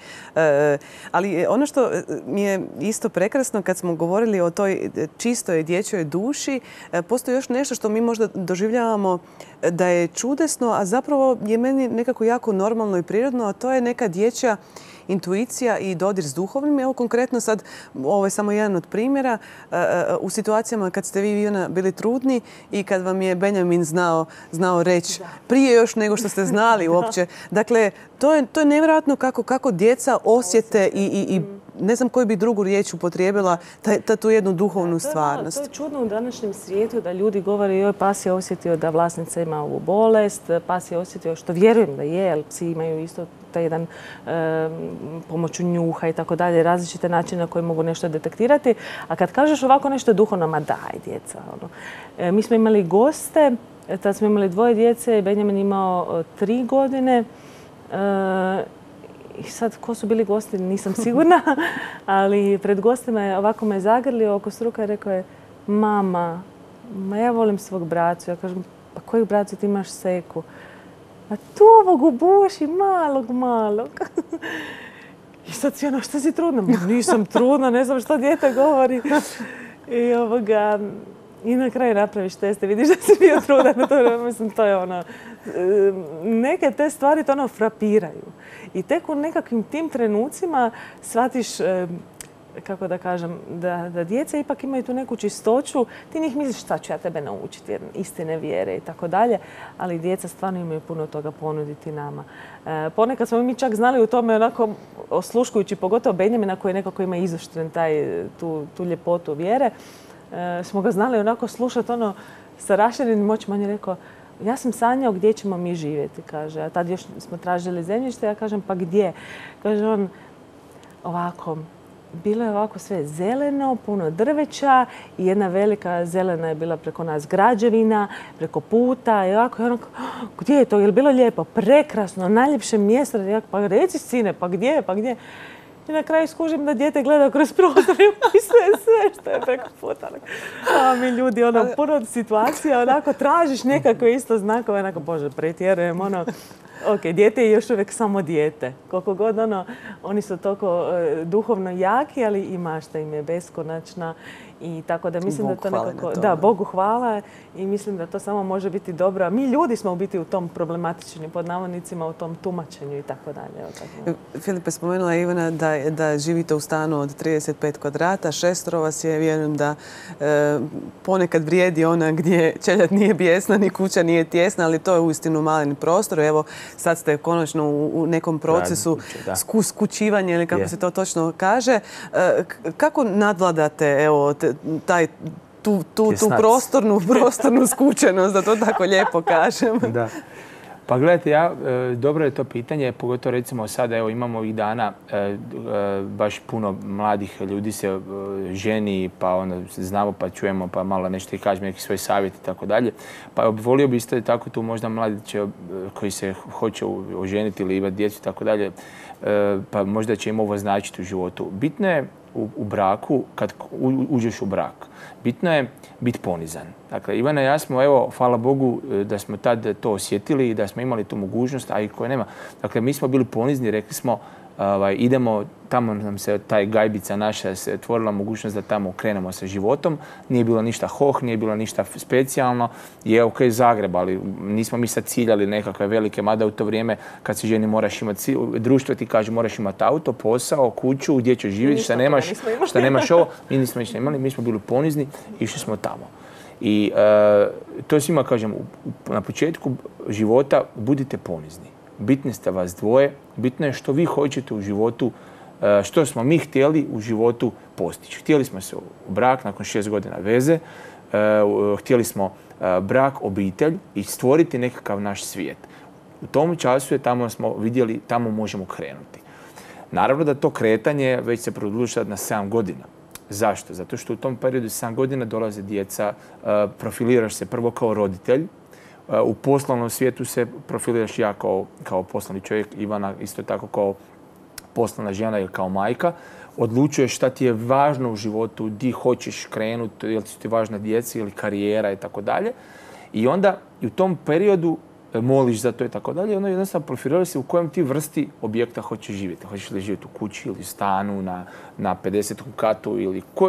Ali ono što mi je isto prekrasno kad smo govorili o toj čistoj dječjoj duši, postoji još nešto što mi možda doživljavamo da je čudno čudesno, a zapravo je meni nekako jako normalno i prirodno, a to je neka dječja intuicija i dodir s duhovnim. Evo konkretno sad, ovo je samo jedan od primjera, u situacijama kad ste vi i Ivana bili trudni i kad vam je Benjamin znao, znao reći prije još nego što ste znali uopće. Dakle, to je, to je nevjerojatno kako, kako djeca osjete i, i, i ne znam koju bi drugu riječ upotrijebila, ta, ta tu jednu duhovnu stvarnost. To je čudno u današnjem svijetu da ljudi govore joj, pas je osjetio da vlasnica ima ovu bolest, pas je osjetio, što vjerujem da je, jer psi imaju isto taj jedan e, pomoću njuha i tako dalje, različite načine na koje mogu nešto detektirati. A kad kažeš ovako nešto duhovno, ma daj djeca. Ono. E, mi smo imali goste, tad smo imali dvoje djece, Benjamin imao tri godine. E, I sad, ko su bili gosti, nisam sigurna, ali pred gostima je ovako me zagrlio oko struka i rekao je mama, ma ja volim svog bracu. Ja kažem, pa kojeg bracu ti imaš Seku? A tu ovog u buši, malog, malog. I sad si ono, što si trudna? Nisam trudna, ne znam što dijete govori. I ovoga... I na kraju napraviš teste, vidiš da si bio trudan. To, mislim, to je ono... Neke te stvari to ono frapiraju. I tek u nekakvim tim trenucima shvatiš, kako da kažem, da, da djeca ipak imaju tu neku čistoću. Ti njih misliš šta ću ja tebe naučiti, jer istine vjere i tako dalje. Ali djeca stvarno imaju puno toga ponuditi nama. E, ponekad smo mi čak znali u tome onako osluškujući, pogotovo Benjamina koji nekako ima izoštren taj, tu, tu ljepotu vjere. E, smo ga znali onako slušati ono sa raširenim očima. On je rekao, ja sam sanjao gdje ćemo mi živjeti, kaže. A tad još smo tražili zemljište, ja kažem, pa gdje? Kaže on, ovako, bilo je ovako sve zeleno, puno drveća i jedna velika zelena je bila preko nas građevina, preko puta i ovako. I onako, gdje je to? Je li bilo lijepo? Prekrasno, najljepše mjesto. Ja, pa reci sine, pa gdje, pa gdje? I na kraju skužim da dijete gleda kroz prozor i opisuje sve što je preko puta. A mi ljudi, ono, puno situacija, onako, tražiš nekako isto znakove, onako, bože, pretjerujem, ono, ok, dijete je još uvijek samo dijete. Koliko god, ono, oni su toliko e, duhovno jaki, ali i mašta im je beskonačna. I tako da mislim Bogu da to nekako... to, da, Bogu hvala i mislim da to samo može biti dobro. A mi ljudi smo u biti u tom problematičnim pod navodnicima, u tom tumačenju i tako dalje. Filipe, spomenula je Ivana da, da živite u stanu od trideset pet kvadrata, šestoro vas je, vjerujem da e, ponekad vrijedi ona gdje čeljad nije bijesna, ni kuća nije tjesna, ali to je uistinu malen prostor. Evo, sad ste konačno u, u nekom procesu sku, skućivanja ili kako yeah. se to točno kaže. E, kako nadvladate, evo, taj, tu, tu, tu prostornu, prostornu skučenost, da to tako lijepo kažem. Da. Pa gledajte, ja, dobro je to pitanje, pogotovo recimo sada evo, imamo ovih dana baš puno mladih ljudi se ženi, pa onda znamo pa čujemo, pa malo nešto i kažemo neki svoj savjet i tako dalje. Pa volio bi isto tako tu možda mladiće koji se hoće oženiti ili imati djecu i tako dalje, pa možda će im ovo značiti u životu. Bitno je u, u braku, kad uđeš u brak, bitno je biti ponizan. Dakle, Ivana i ja smo, evo, hvala Bogu da smo tad to osjetili i da smo imali tu mogućnost, a i koje nema. Dakle, mi smo bili ponizni, rekli smo, ovaj, idemo, tamo nam se taj gajbica naša se otvorila mogućnost da tamo krenemo sa životom. Nije bilo ništa hoh, nije bilo ništa specijalno. Je ok Zagreb, ali nismo mi sad ciljali nekakve velike, mada u to vrijeme kad se ženi moraš imati, društvo ti kaže moraš imati auto, posao, kuću, gdje ćeš živjeti, šta nemaš, šta nemaš ovo. Mi nismo ništa imali, mi smo bili ponizni, išli smo tamo. I uh, to svima kažem, na početku života budite ponizni. Bitni ste vas dvoje, bitno je što vi hoćete u životu, što smo mi htjeli u životu postići. Htjeli smo se u brak nakon šest godina veze, htjeli smo brak, obitelj i stvoriti nekakav naš svijet. U tom času je tamo smo vidjeli, tamo možemo krenuti. Naravno da to kretanje već se produžuje na sedam godina. Zašto? Zato što u tom periodu sedam godina dolaze djeca, profiliraš se prvo kao roditelj, u poslovnom svijetu se profiliraš ja kao, kao poslovni čovjek, Ivana isto tako kao poslovna žena ili kao majka. Odlučuješ šta ti je važno u životu, di hoćeš krenuti, je li ti važna djeca ili karijera i tako dalje. I onda u tom periodu moliš za to i tako dalje. Onda jednostavno profiliraš se u kojem ti vrsti objekta hoćeš živjeti. Hoćeš li živjeti u kući ili stanu, na, na pedesetom katu ili ko,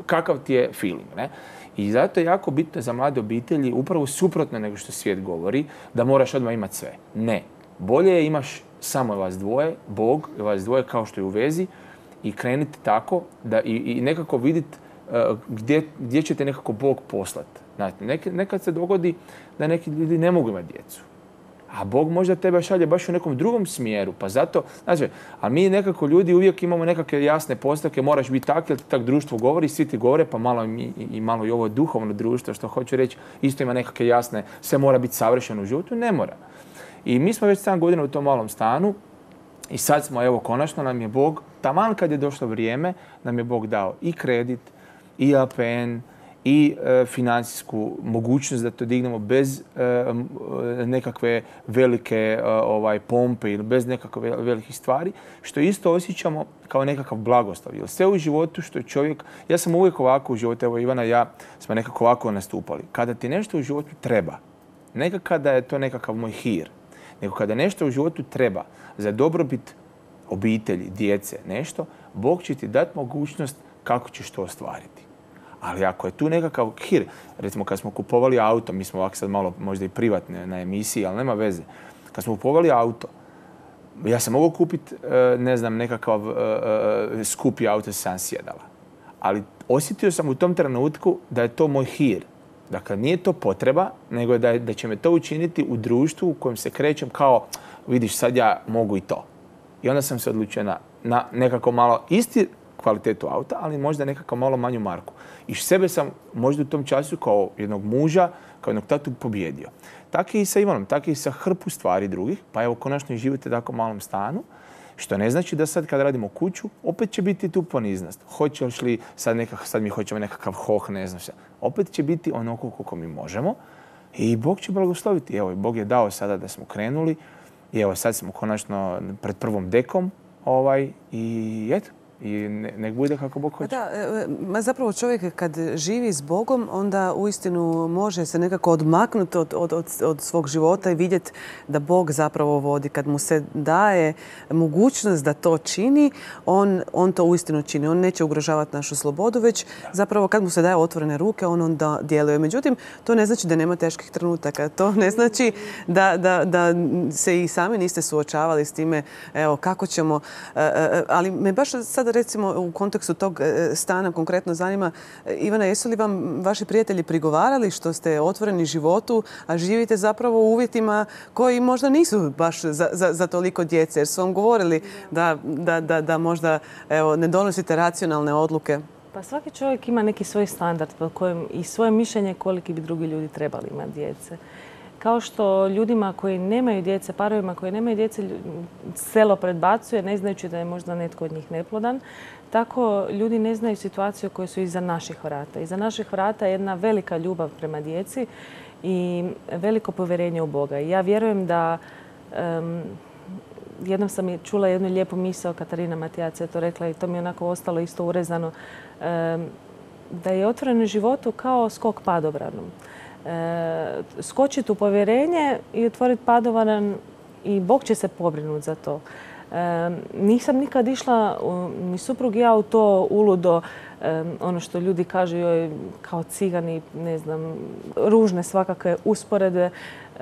kakav ti je feeling. Ne? I zato je jako bitno za mlade obitelji, upravo suprotno nego što svijet govori, da moraš odmah imati sve. Ne. Bolje je imaš samo vas dvoje, Bog i vas dvoje kao što je u vezi i kreniti tako da i, i nekako vidjeti uh, gdje, gdje će te nekako Bog poslati. Znate, nek, nekad se dogodi da neki ljudi ne mogu imati djecu. A Bog možda tebe šalje baš u nekom drugom smjeru, pa zato, znači, a mi nekako ljudi uvijek imamo nekakve jasne postavke, moraš biti tak, jer ti tak društvo govori, svi ti govore, pa malo i, i malo i ovo duhovno društvo, što hoću reći, isto ima nekakve jasne, sve mora biti savršeno u životu, ne mora. I mi smo već sedam godina u tom malom stanu i sad smo, evo, konačno nam je Bog, taman kad je došlo vrijeme, nam je Bog dao i kredit, i A P N, i e, financijsku mogućnost da to dignemo bez e, nekakve velike e, ovaj, pompe ili bez nekakve velikih stvari, što isto osjećamo kao nekakav blagoslov. Jer sve u životu što je čovjek, ja sam uvijek ovako u životu, evo Ivana i ja smo nekako ovako nastupali. Kada ti nešto u životu treba, ne kada je to nekakav moj hir, nego kada nešto u životu treba za dobrobit obitelji, djece, nešto, Bog će ti dati mogućnost kako ćeš to ostvariti. Ali ako je tu nekakav hir, recimo kad smo kupovali auto, mi smo ovako sad malo možda i privatne na emisiji, ali nema veze. Kad smo kupovali auto, ja sam mogao kupiti, ne znam, nekakav skupi auto sa sedam sjedala. Ali osjetio sam u tom trenutku da je to moj hir. Dakle, nije to potreba, nego da, da će me to učiniti u društvu u kojem se krećem kao, vidiš, sad ja mogu i to. I onda sam se odlučio na, na nekako malo isti kvalitetu auta, ali možda nekako malo manju marku. I sebe sam možda u tom času kao jednog muža, kao jednog tatu pobjedio. Tako i sa Ivanom, tako i sa hrpu stvari drugih. Pa evo, konačno i živite u tako malom stanu. Što ne znači da sad kad radimo kuću, opet će biti tu poniznost. Hoćeš li sad, nekak, sad mi hoćemo nekakav hoh, ne znam šta. Opet će biti onako koliko mi možemo i Bog će blagosloviti. Evo, Bog je dao sada da smo krenuli i evo sad smo konačno pred prvom dekom ovaj, i eto. I ne, nek bude kako Bog hoće. Da, ma zapravo čovjek kad živi s Bogom, onda uistinu može se nekako odmaknuti od, od, od, od svog života i vidjeti da Bog zapravo vodi. Kad mu se daje mogućnost da to čini, on, on to uistinu čini. On neće ugrožavati našu slobodu, već zapravo kad mu se daje otvorene ruke, on onda djeluje. Međutim, to ne znači da nema teških trenutaka. To ne znači da, da, da se i sami niste suočavali s time, evo, kako ćemo. Ali me baš sad recimo u kontekstu tog stana konkretno zanima, Ivana, jesu li vam vaši prijatelji prigovarali što ste otvoreni životu, a živite zapravo u uvjetima koji možda nisu baš za, za, za toliko djece, jer su vam govorili da, da, da, da možda evo, ne donosite racionalne odluke? Pa svaki čovjek ima neki svoj standard po kojem i svoje mišljenje koliki bi drugi ljudi trebali imati djece. Kao što ljudima koji nemaju djece, parovima koji nemaju djece, selo predbacuje ne znajući da je možda netko od njih neplodan, tako ljudi ne znaju situaciju koje su iza naših vrata. Iza naših vrata je jedna velika ljubav prema djeci i veliko povjerenje u Boga. I ja vjerujem da, um, jednom sam čula jednu lijepu misao, Katarina Matijac je to rekla i to mi je onako ostalo isto urezano, um, da je otvoreno životu kao skok padobranom. E, skočiti u povjerenje i otvoriti padovaran i Bog će se pobrinuti za to. E, nisam nikad išla, ni suprug i ja, u to uludo, e, ono što ljudi kažu joj kao cigani, ne znam, ružne svakakve usporedbe, e,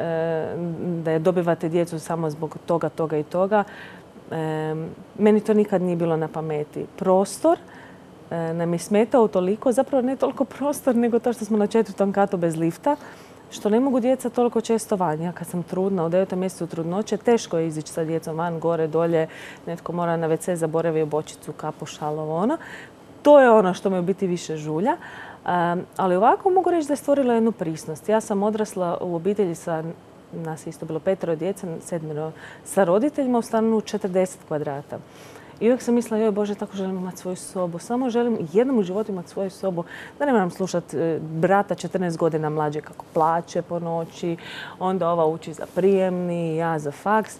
da je dobivate djecu samo zbog toga, toga i toga. E, meni to nikad nije bilo na pameti. Prostor nam je smetao toliko, zapravo ne toliko prostor, nego to što smo na četvrtom katu bez lifta, što ne mogu djeca toliko često van. Ja kad sam trudna, u devetom mjesecu trudnoće, teško je izići sa djecom van, gore, dolje, netko mora na ve ce, zaboravio bočicu, kapu, šalovo, ono. To je ono što me u biti više žulja. Um, ali ovako mogu reći da je stvorila jednu prisnost. Ja sam odrasla u obitelji sa, nas je isto bilo petero djece, sedmero sa roditeljima u stanu četrdeset kvadrata. I uvijek sam mislila, joj Bože, tako želim imati svoju sobu. Samo želim jednom u životu imati svoju sobu. Da ne moram slušati brata četrnaest godina mlađe kako plače po noći, onda ova uči za prijemni, ja za faks.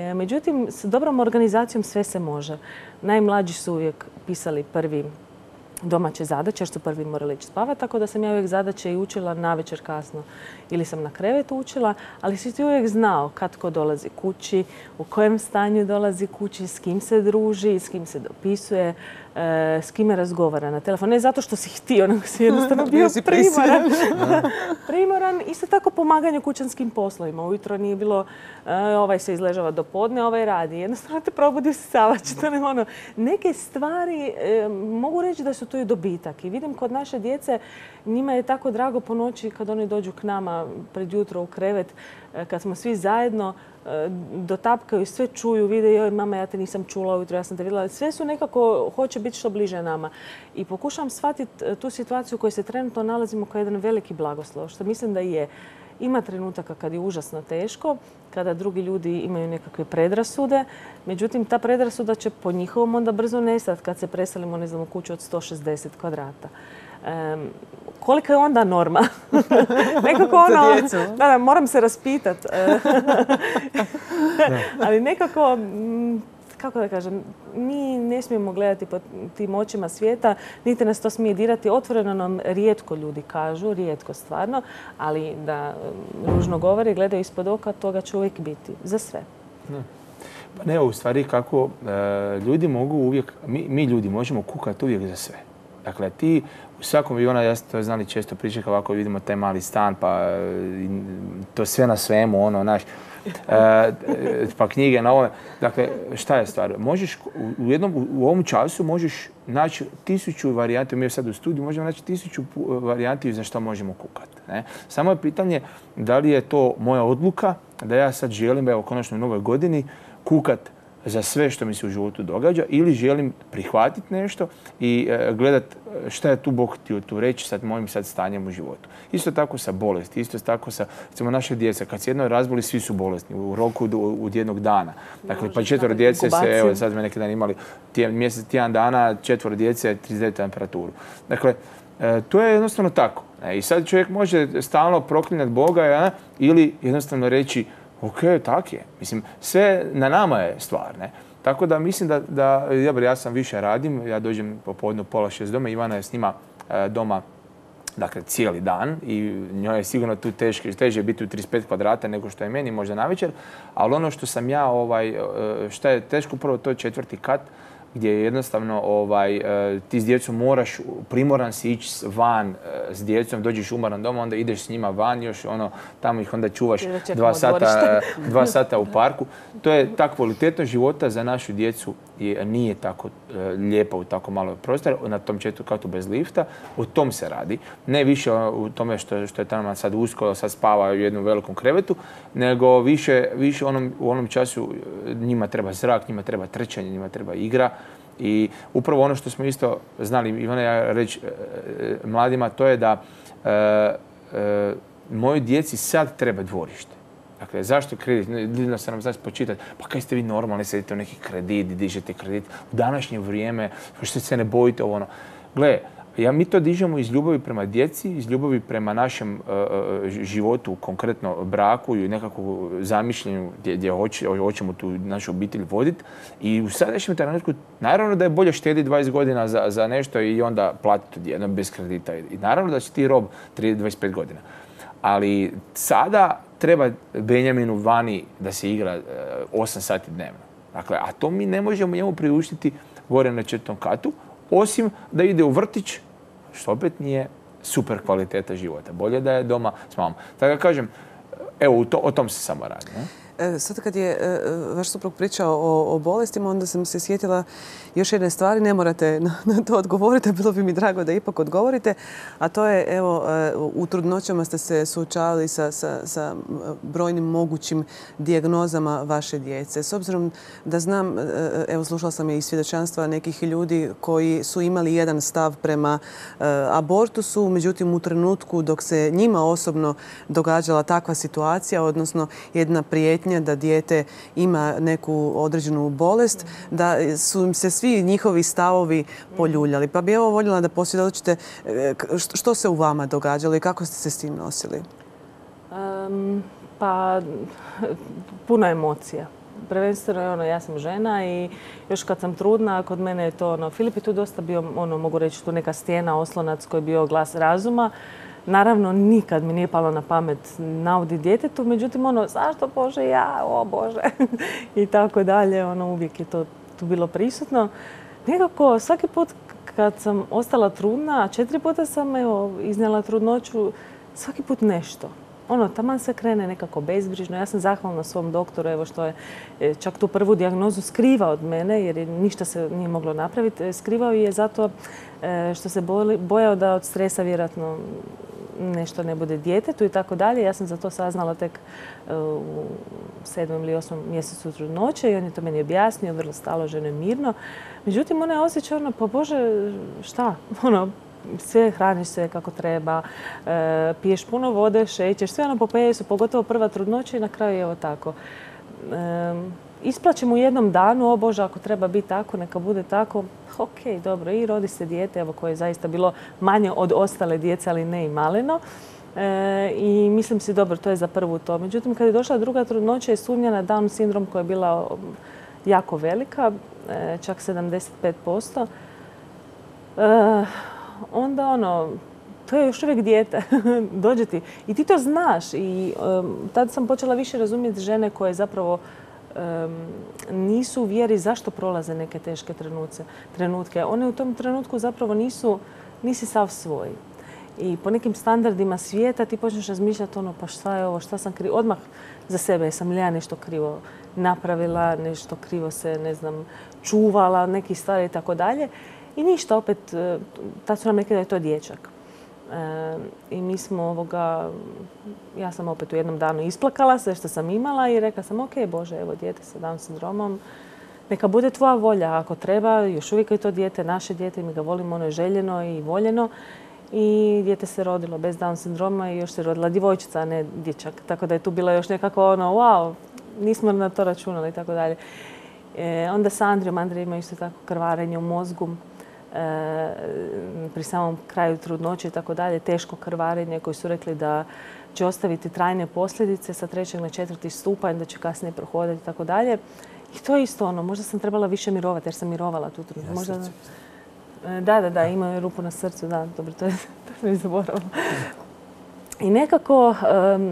Međutim, s dobrom organizacijom sve se može. Najmlađi su uvijek pisali prvi domaće zadaće jer su prvi morali ići spavati, tako da sam ja uvijek zadaće i učila navečer kasno. Ili sam na krevetu učila, ali si ti uvijek znao kad tko dolazi kući, u kojem stanju dolazi kući, s kim se druži, s kim se dopisuje, s kime razgovara na telefon. Ne zato što si htio, nego si jednostavno bio primoran. Primoran. Isto tako pomaganje kućanskim poslovima. Ujutro nije bilo ovaj se izležava do podne, ovaj radi. Jednostavno te probudi usisavač. Ono. Neke stvari mogu reći da su to i dobitak. I vidim kod naše djece, njima je tako drago po noći kad oni dođu k nama pred jutro u krevet, kad smo svi zajedno, dotapkaju, sve čuju, vide, joj mama ja te nisam čula ujutro, ja sam te vidjela. Sve su nekako, hoće biti što bliže nama. I pokušavam shvatiti tu situaciju u kojoj se trenutno nalazimo kao jedan veliki blagoslov, što mislim da je. Ima trenutaka kad je užasno teško, kada drugi ljudi imaju nekakve predrasude. Međutim, ta predrasuda će po njihovom onda brzo nestati kad se preselimo, ne znam, u kuću od sto šezdeset kvadrata. Um, kolika je onda norma? Nekako ono, da, da, moram se raspitati. Ali nekako, kako da kažem, mi ne smijemo gledati po tim očima svijeta, niti nas to smije dirati. Otvoreno nam rijetko ljudi kažu, rijetko stvarno, ali da ružno govore, gledaju ispod oka, toga će uvijek biti. Za sve. Pa ne, u stvari kako e, ljudi mogu uvijek, mi, mi ljudi možemo kukati uvijek za sve. Dakle, ti u svakom, i ona, ja to znali često pričati ovako vidimo taj mali stan, pa to sve na svemu, ono, naš, e, pa knjige na ovome. Dakle, šta je stvar? Možeš, u, jednom, u ovom času možeš naći tisuću varijanti, mi sad u studiju možemo naći tisuću varijanti za što možemo kukati. Ne? Samo je pitanje da li je to moja odluka, da ja sad želim, evo, konačno u novoj godini, kukat za sve što mi se u životu događa ili želim prihvatiti nešto i e, gledati šta je tu Bog htio tu reći sa mojim sad stanjem u životu. Isto tako sa bolesti, isto tako sa recimo, naše djece. Kad se jedno razboli, svi su bolesni u roku od jednog dana. Dakle, pa četvoro djece se, evo sad smo neki dan imali tijem, mjesec, tjedan dana, četvoro djece, trideset devet temperaturu. Dakle, e, to je jednostavno tako. E, I sad čovjek može stalno proklinjati Boga ja, ili jednostavno reći ok, tak je. Mislim, sve na nama je stvar, ne? Tako da mislim da, da ja sam više radim, ja dođem popodne u pola šest doma, Ivana je s njima e, doma dakle, cijeli dan i njoj je sigurno tu teške, teže biti u trideset pet kvadrata nego što je meni možda navečer, ali ono što sam ja, ovaj, što je teško prvo, to je četvrti kat, gdje jednostavno ovaj, ti s djecom moraš, primoran si ići van s djecom, dođeš umoran doma, onda ideš s njima van, još ono, tamo ih onda čuvaš dva sata, dva sata u parku. To je ta kvalitetnost života za našu djecu je, nije tako lijepa u tako malo prostora, na tom četvrtom katu bez lifta. O tom se radi. Ne više u tome što, što je tamo sad usko, sad spava u jednom velikom krevetu, nego više, više onom, u onom času njima treba zrak, njima treba trčanje, njima treba igra. I upravo ono što smo isto znali, Ivana ja reći e, mladima, to je da e, e, mojoj djeci sad treba dvorište. Dakle, zašto kredit? Ljudima se nam znači počitati, pa kaj ste vi normalni, sedite u neki kredit, dižete kredit. U današnje vrijeme, što se ne bojite ovo ono. Gle, ja, mi to dižemo iz ljubavi prema djeci, iz ljubavi prema našem uh, životu, konkretno braku i nekakvu zamišljenju gdje, gdje hoće, hoćemo tu našu obitelj voditi. I u sadašnjem trenutku, naravno da je bolje štediti dvadeset godina za, za nešto i onda platiti odjednom bez kredita. I naravno da će ti rob trideset do dvadeset pet godina. Ali sada treba Benjaminu vani da se igra uh, osam sati dnevno. Dakle, a to mi ne možemo njemu priuštiti gore na četvrtom katu, osim da ide u vrtić, što opet nije super kvaliteta života. Bolje da je doma s mamom. Tako da kažem, evo, to, o tom se samo radi. Ne? Sad kad je vaš suprug pričao o, o bolestima, onda sam se sjetila još jedne stvari. Ne morate na, na to odgovoriti, bilo bi mi drago da ipak odgovorite. A to je, evo, u trudnoćama ste se suočavali sa, sa, sa brojnim mogućim dijagnozama vaše djece. S obzirom da znam, evo, slušala sam i svjedočanstva nekih ljudi koji su imali jedan stav prema abortusu, međutim u trenutku dok se njima osobno događala takva situacija, odnosno jedna prijetnja da dijete ima neku određenu bolest, da su im se svi njihovi stavovi poljuljali. Pa bi evo voljela da posvjedočite što se u vama događalo i kako ste se s tim nosili? Um, pa, puno emocija. prvenstveno ono, ja sam žena i još kad sam trudna, kod mene je to ono, Filip je tu dosta bio, ono, mogu reći, tu neka stijena, oslonac koji je bio glas razuma. Naravno, nikad mi nije palo na pamet nauditi djetetu, međutim, ono, zašto Bože, ja, o Bože, i tako dalje, ono, uvijek je to tu bilo prisutno. Nekako, svaki put kad sam ostala trudna, a četiri puta sam, evo, iznijela trudnoću, svaki put nešto. Ono, taman se krene nekako bezbrižno. Ja sam zahvalna svom doktoru, evo što je čak tu prvu dijagnozu skrivao od mene, jer ništa se nije moglo napraviti. Skrivao je zato što se bojao da od stresa vjerojatno nešto ne bude djetetu i tako dalje. Ja sam za to saznala tek u sedmom ili osmom mjesecu trudnoće i on je to meni objasnio, vrlo staloženo i mirno. Međutim, ona je osjećala, ono, pa Bože, šta? Ono, sve hraniš se kako treba, e, piješ puno vode, šećeš, sve ono popeje su, pogotovo prva trudnoća i na kraju je evo tako. E, isplaćem u jednom danu, o Bože, ako treba biti tako, neka bude tako, ok, dobro, i rodi se dijete, evo, koje je zaista bilo manje od ostale djece, ali ne i maleno. E, I mislim si, dobro, to je za prvu to. Međutim, kad je došla druga trudnoća je sumnja na Down sindrom koja je bila jako velika, e, čak sedamdeset pet posto. E, onda ono, to je još uvijek dijete, dođe ti. I ti to znaš. I um, tad sam počela više razumjeti žene koje zapravo um, nisu u vjeri zašto prolaze neke teške trenutke. trenutke. One u tom trenutku zapravo nisu, nisi sav svoj. I po nekim standardima svijeta ti počneš razmišljati ono, pa šta je ovo, šta sam krivo, odmah za sebe, jesam li ja nešto krivo napravila, nešto krivo se, ne znam, čuvala, neki stvari i tako dalje. I ništa, opet, tad su nam rekli da je to dječak. E, I mi smo ovoga, ja sam opet u jednom danu isplakala sve što sam imala i rekla sam, ok, Bože, evo dijete sa Down sindromom, neka bude tvoja volja ako treba, još uvijek je to dijete, naše dijete, mi ga volimo, ono je željeno i voljeno. I dijete se rodilo bez Down sindroma i još se rodila djevojčica, a ne dječak. Tako da je tu bila još nekako ono, wow, nismo na to računali i tako dalje. E, onda sa Andrijom, Andrija ima isto tako krvarenje u mozgu. E, pri samom kraju trudnoće i tako dalje, teško krvarenje koji su rekli da će ostaviti trajne posljedice sa trećeg na četvrti stupanj, da će kasnije prohoditi i tako dalje. I to je isto ono, možda sam trebala više mirovati jer sam mirovala tu trudnoću. Možda... Da, da, da, ima rupu na srcu, da, dobro, to je, to sam i zaboravila. I nekako, um,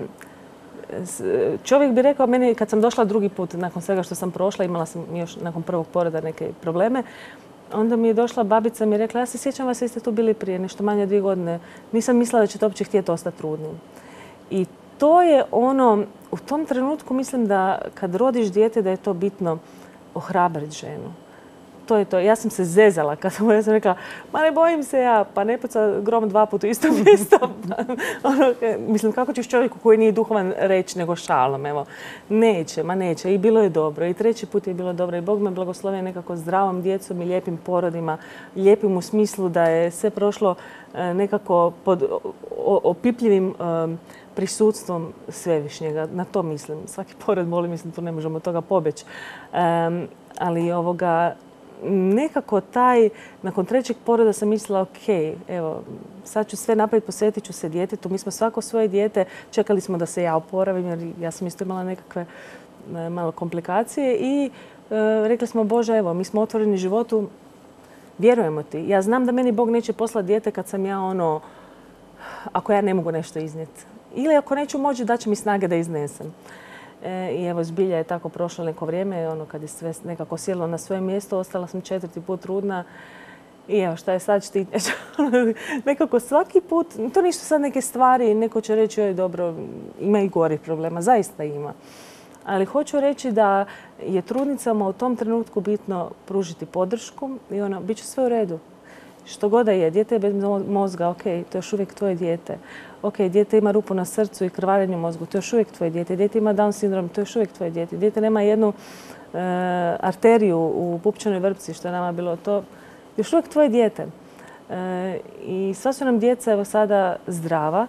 čovjek bi rekao, meni kad sam došla drugi put, nakon svega što sam prošla, imala sam još nakon prvog poroda neke probleme, onda mi je došla babica i mi je rekla, ja se sjećam vas, vi ste tu bili prije nešto manje od dvije godine. Nisam mislila da ćete uopće htjeti ostati trudnim. I to je ono, u tom trenutku mislim da kad rodiš dijete da je to bitno ohrabriti ženu. To je to. Ja sam se zezala kad sam, ja sam rekla, ma ne bojim se ja, pa ne puca grom dva puta u isto mjesto. ono, mislim, kako ćeš čovjeku koji nije duhovan reći nego šalom, evo. Neće, ma neće. I bilo je dobro. I treći put je bilo dobro. I Bog me blagoslovio nekako zdravom djecom i lijepim porodima. Lijepim u smislu da je sve prošlo nekako pod opipljivim prisutstvom Svevišnjega. Na to mislim. Svaki porod boli, mislim, tu ne možemo od toga pobjeći. Um, ali ovoga... Nekako taj, nakon trećeg poroda sam mislila, ok, evo, sad ću sve napraviti, posvetit ću se djetetu. Mi smo svako svoje dijete, čekali smo da se ja oporavim jer ja sam isto imala nekakve malo komplikacije i e, rekli smo, Bože, evo, mi smo otvoreni životu, vjerujemo ti. Ja znam da meni Bog neće poslati dijete kad sam ja ono, ako ja ne mogu nešto iznijeti. Ili ako neću moći, da će mi snage da iznesem. I evo, zbilja je tako prošlo neko vrijeme, ono kad je sve nekako sjelo na svoje mjesto, ostala sam četvrti put trudna i evo šta je sad štitnjač. Nekako svaki put, to nisu sad neke stvari, neko će reći joj dobro, ima i gorih problema, zaista ima. Ali hoću reći da je trudnicama u tom trenutku bitno pružiti podršku i ono, bit će sve u redu. Što god da je, dijete je bez mozga, ok, to je još uvijek tvoje dijete. Ok, dijete ima rupu na srcu i krvarenje u mozgu, to je još uvijek tvoje dijete. Dijete ima Down sindrom, to je još uvijek tvoje dijete. Dijete nema jednu e, arteriju u pupčanoj vrpci, što je nama bilo to, još uvijek tvoje dijete. E, I sva su nam djeca evo sada zdrava.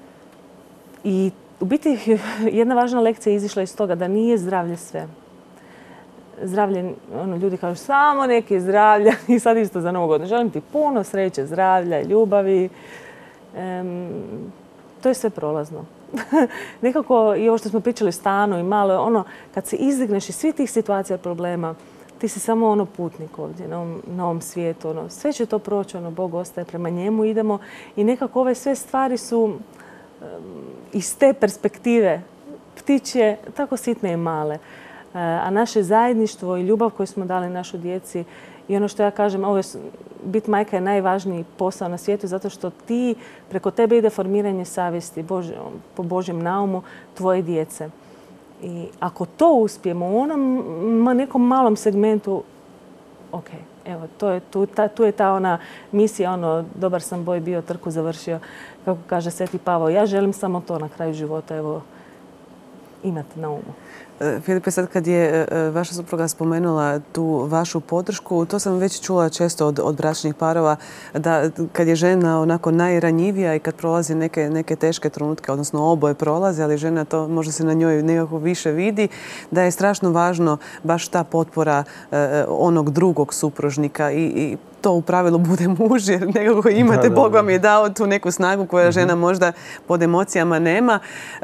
I u biti jedna važna lekcija je izišla iz toga da nije zdravlje sve. Zdravlje, ono, ljudi kažu samo neki zdravlja i sad isto za Novu godinu. Želim ti puno sreće, zdravlja, ljubavi. Um, to je sve prolazno. Nekako i ovo što smo pričali stanu i malo, ono, kad se izdigneš iz svih tih situacija problema, ti si samo ono putnik ovdje na ovom, na ovom svijetu. Ono, sve će to proći, ono, Bog ostaje, prema njemu idemo i nekako ove sve stvari su um, iz te perspektive ptičje tako sitne i male. Uh, a naše zajedništvo i ljubav koju smo dali našoj djeci i ono što ja kažem, ovo je, bit majka je najvažniji posao na svijetu zato što ti, preko tebe ide formiranje savjesti Bože, po Božjem naumu tvoje djece. I ako to uspijemo u onom nekom malom segmentu, ok, evo, to je, tu, ta, tu je ta ona misija, ono, dobar sam boj bio, trku završio, kako kaže Sveti Pavao. Ja želim samo to na kraju života, evo, imati na umu. Filipe, sad kad je vaša supruga spomenula tu vašu podršku, to sam već čula često od, od bračnih parova, da kad je žena onako najranjivija i kad prolazi neke, neke teške trenutke, odnosno oboje prolaze, ali žena to možda se na njoj nekako više vidi, da je strašno važno baš ta potpora eh, onog drugog supružnika i, i to u pravilu bude muž, jer nekako imate, da, da, da. Bog vam je dao tu neku snagu koja žena možda pod emocijama nema.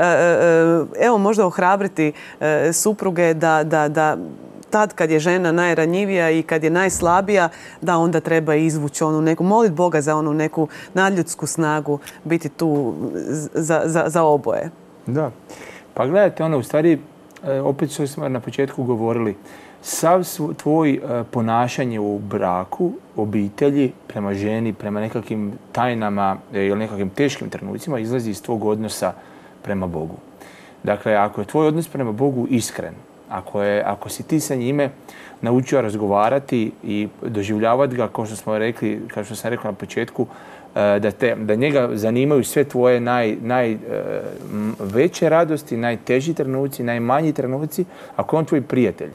Evo, možda ohrabriti supruge da, da, da tad kad je žena najranjivija i kad je najslabija, da onda treba izvući onu neku, moliti Boga za onu neku nadljudsku snagu, biti tu za, za, za oboje. Da. Pa gledajte, ono, u stvari, opet što smo na početku govorili, sav tvoj ponašanje u braku, obitelji, prema ženi, prema nekakvim tajnama ili nekakvim teškim trenucima izlazi iz tvog odnosa prema Bogu. Dakle, ako je tvoj odnos prema Bogu iskren, ako, je, ako si ti sa njime naučio razgovarati i doživljavati ga, kao što smo rekli, kao što sam rekao na početku, da, te, da njega zanimaju sve tvoje naj, naj, veće radosti, najteži trenuci, najmanji trenuci, ako je on tvoj prijatelj.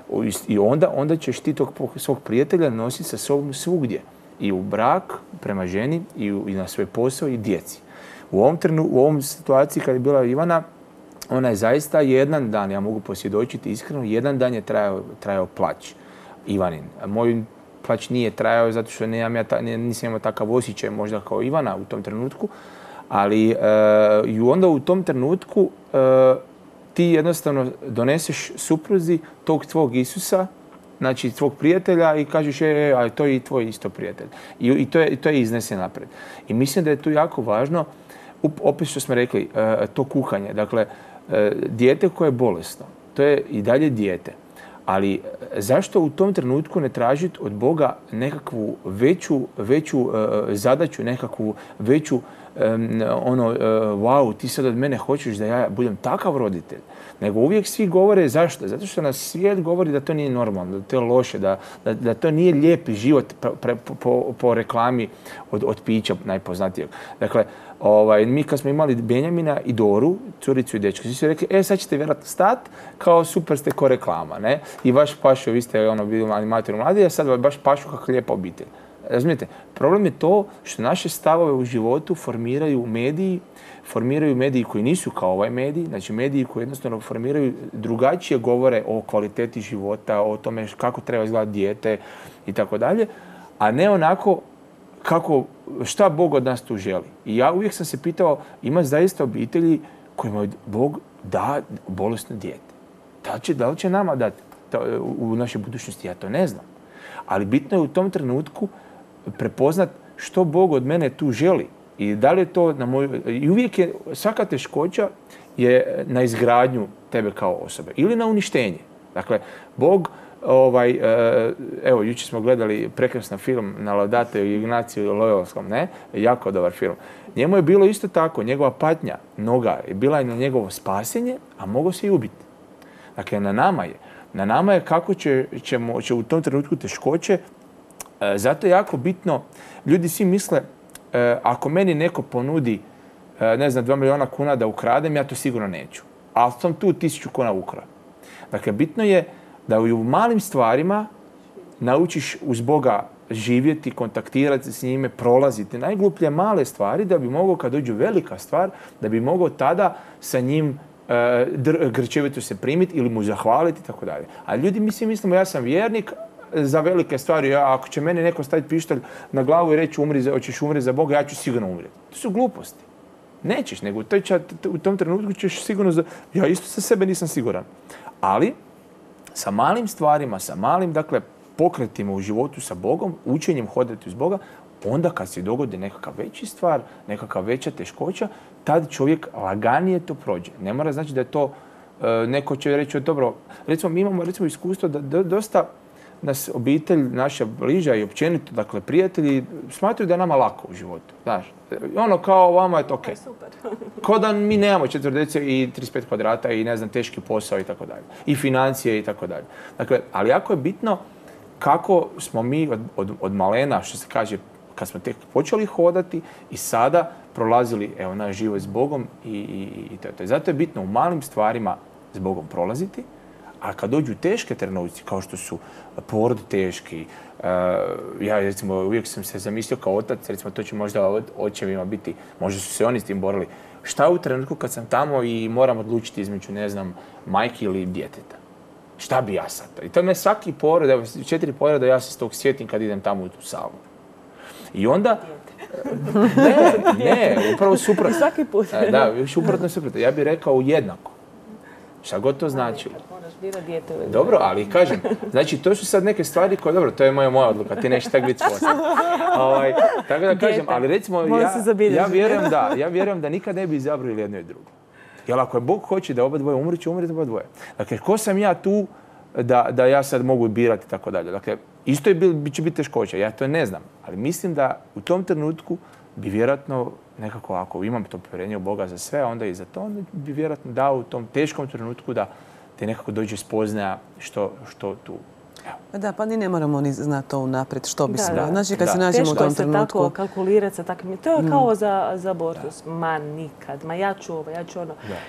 I onda, onda ćeš ti tog svog prijatelja nositi sa sobom svugdje. I u brak, prema ženi, i, u, i na svoj posao, i djeci. U ovom, trenu, u ovom situaciji kad je bila Ivana, ona je zaista jedan dan, ja mogu posvjedočiti iskreno, jedan dan je trajao, trajao plać Ivanin. Moj plać nije trajao zato što nemam ja ta, nisam imao takav osjećaj možda kao Ivana u tom trenutku, ali e, i onda u tom trenutku e, ti jednostavno doneseš supruzi tog tvog Isusa, znači tvog prijatelja i kažeš je, a to je i tvoj isto prijatelj. I, i, to, je, i to je iznese napred. I mislim da je tu jako važno, opet što smo rekli, to kuhanje. Dakle, dijete koje je bolesno, to je i dalje dijete. Ali zašto u tom trenutku ne tražiti od Boga nekakvu veću, veću zadaću, nekakvu veću Um, ono, uh, wow, ti sad od mene hoćeš da ja budem takav roditelj. Nego uvijek svi govore zašto? Zato što nas svijet govori da to nije normalno, da to je loše, da, da, da to nije lijepi život pre, pre, po, po reklami od, od pića najpoznatijeg. Dakle, ovaj, mi kad smo imali Benjamina i Doru, curicu i dečka, svi su rekli, e, sad ćete vjerojatno stati kao super ste ko reklama, ne? I vaš pašo, vi ste ono, bili animatori mladi, a sad baš pašu kako lijepa obitelj. Razumijete, problem je to što naše stavove u životu formiraju mediji, formiraju mediji koji nisu kao ovaj medij, znači mediji koji jednostavno formiraju drugačije govore o kvaliteti života, o tome kako treba izgledati dijete i tako dalje, a ne onako kako, šta Bog od nas tu želi. I ja uvijek sam se pitao, ima zaista obitelji kojima Bog da bolesno dijete. Da li će, da li će nama dati u našoj budućnosti? Ja to ne znam. Ali bitno je u tom trenutku prepoznat što Bog od mene tu želi i da li je to na moju... I uvijek je, svaka teškoća je na izgradnju tebe kao osobe ili na uništenje. Dakle, Bog, ovaj, evo, jučer smo gledali prekrasan film na Laudate i Ignaciju Loyolskom, ne? Jako dobar film. Njemu je bilo isto tako, njegova patnja, noga, je bila je na njegovo spasenje, a mogao se i ubiti. Dakle, na nama je. Na nama je kako će, ćemo, će u tom trenutku teškoće. E, zato je jako bitno, ljudi svi misle, e, ako meni neko ponudi, e, ne znam, dva milijuna kuna da ukradem, ja to sigurno neću. Ali sam tu tisuću kuna ukrao. Dakle, bitno je da u malim stvarima naučiš uz Boga živjeti, kontaktirati s njime, prolaziti najgluplje male stvari da bi mogao, kad dođu velika stvar, da bi mogao tada sa njim grčevito se primiti ili mu zahvaliti i tako dalje. A ljudi mi svi mislimo ja sam vjernik za velike stvari. Ja, ako će mene neko staviti pištolj na glavu i reći umri, hoćeš umreti za Boga, ja ću sigurno umreti. To su gluposti. Nećeš, nego u, taj, u tom trenutku ćeš sigurno... Za, ja isto sa sebe nisam siguran. Ali sa malim stvarima, sa malim, dakle, pokretima u životu sa Bogom, učenjem hodati uz Boga, onda kad se dogodi nekakav veći stvar, nekakva veća teškoća, tad čovjek laganije to prođe. Ne mora znači da je to, e, neko će reći, dobro, recimo mi imamo recimo iskustvo da, da dosta nas obitelj, naša bliža i općenito, dakle prijatelji, smatraju da je nama lako u životu. Znaš, ono kao vama je to okej. Okay. Kao da mi nemamo četvrdeset i trideset pet kvadrata i ne znam, teški posao i tako dalje. I financije i tako dalje. Dakle, ali jako je bitno kako smo mi od, od, od malena, što se kaže, kad smo tek počeli hodati i sada prolazili, evo, naš život s Bogom i, i, i to. Zato je bitno u malim stvarima s Bogom prolaziti, a kad dođu teške trenuci, kao što su porod teški, uh, ja recimo uvijek sam se zamislio kao otac, recimo to će možda očevima biti, možda su se oni s tim borili. Šta u trenutku kad sam tamo i moram odlučiti između, ne znam, majke ili djeteta? Šta bi ja sad? I to me svaki porod, evo, četiri poroda ja se s tog sjetim kad idem tamo u tu salu. I onda... Ne, ne, upravo suprotno. Svaki put. Da, suprotno, suprotno. Ja bih rekao jednako. Šta god to značilo. Dobro, ali kažem, znači to su sad neke stvari koje, dobro, to je moja moja odluka, ti neće tak biti poslije. Ovaj, tako da kažem, ali recimo ja, ja, vjerujem da, ja vjerujem da nikad ne bi izabrao ili jedno i drugo. Jer ako je Bog hoće da oba dvoje umri, će umriti oba dvoje. Dakle, ko sam ja tu da, da ja sad mogu birati i tako dalje. Dakle, isto je bil, će biti teškoća, ja to ne znam. Ali mislim da u tom trenutku bi vjerojatno nekako, ako imam to povjerenje u Boga za sve, onda i za to, onda bi vjerojatno dao u tom teškom trenutku da te nekako dođe spoznaja što, što tu. Evo. Da, pa ni ne moramo ni znati to unaprijed što bi da, se... Da. Znači, kad da. se nađemo u tom trenutku... Teško je se tako kalkulirati sa takvim... To je kao mm. za, za abortus. Ma nikad. Ma ja ću ovo, ja ću ono. Da.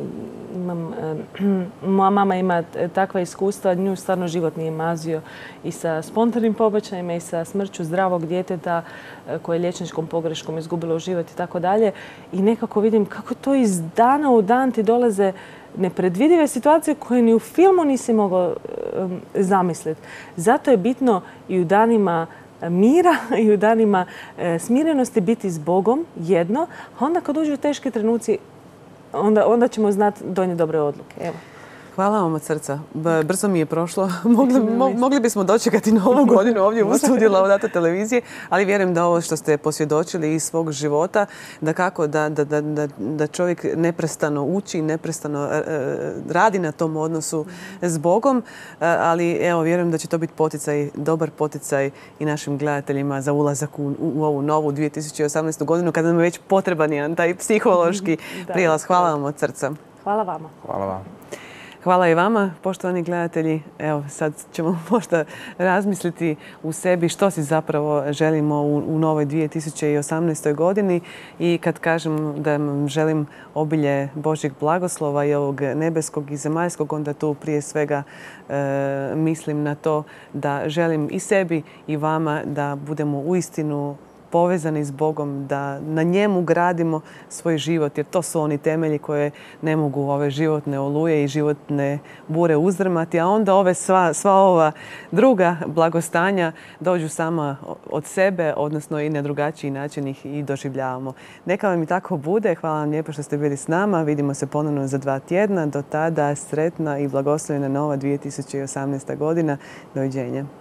Imam, moja mama ima takva iskustva, nju stvarno život nije mazio i sa spontanim pobačajima i sa smrću zdravog djeteta koje je liječničkom pogreškom izgubilo život i tako dalje. I nekako vidim kako to iz dana u dan ti dolaze nepredvidive situacije koje ni u filmu nisi mogao um, zamisliti. Zato je bitno i u danima mira i u danima e, smirenosti biti s Bogom jedno, a onda kad uđu teški trenuci, onda, onda ćemo znati donijeti dobre odluke. Evo. Hvala vam od srca. Brzo mi je prošlo. Mogli, mo, mogli bismo dočekati novu godinu ovdje u studiju Laudato televizije, ali vjerujem da ovo što ste posvjedočili iz svog života, da kako da, da, da, da čovjek neprestano uči, neprestano radi na tom odnosu s Bogom, ali evo, vjerujem da će to biti poticaj, dobar poticaj i našim gledateljima za ulazak u, u ovu novu dvije tisuće osamnaestu godinu, kada nam je već potreban jedan taj psihološki prijelaz. Hvala vam od srca. Hvala vama. Hvala vam. Hvala i vama, poštovani gledatelji. Evo, sad ćemo možda razmisliti u sebi što si zapravo želimo u, u novoj dvije tisuće osamnaestoj godini. I kad kažem da želim obilje Božjeg blagoslova i ovog nebeskog i zemaljskog, onda tu prije svega e, mislim na to da želim i sebi i vama da budemo uistinu povezani s Bogom, da na njemu gradimo svoj život, jer to su oni temelji koje ne mogu ove životne oluje i životne bure uzdrmati, a onda ove sva, sva ova druga blagostanja dođu sama od sebe, odnosno i na drugačiji način ih i doživljavamo. Neka vam i tako bude. Hvala vam lijepo što ste bili s nama. Vidimo se ponovno za dva tjedna. Do tada sretna i blagoslovljena nova dvije tisuće osamnaesta godina. Doviđenja.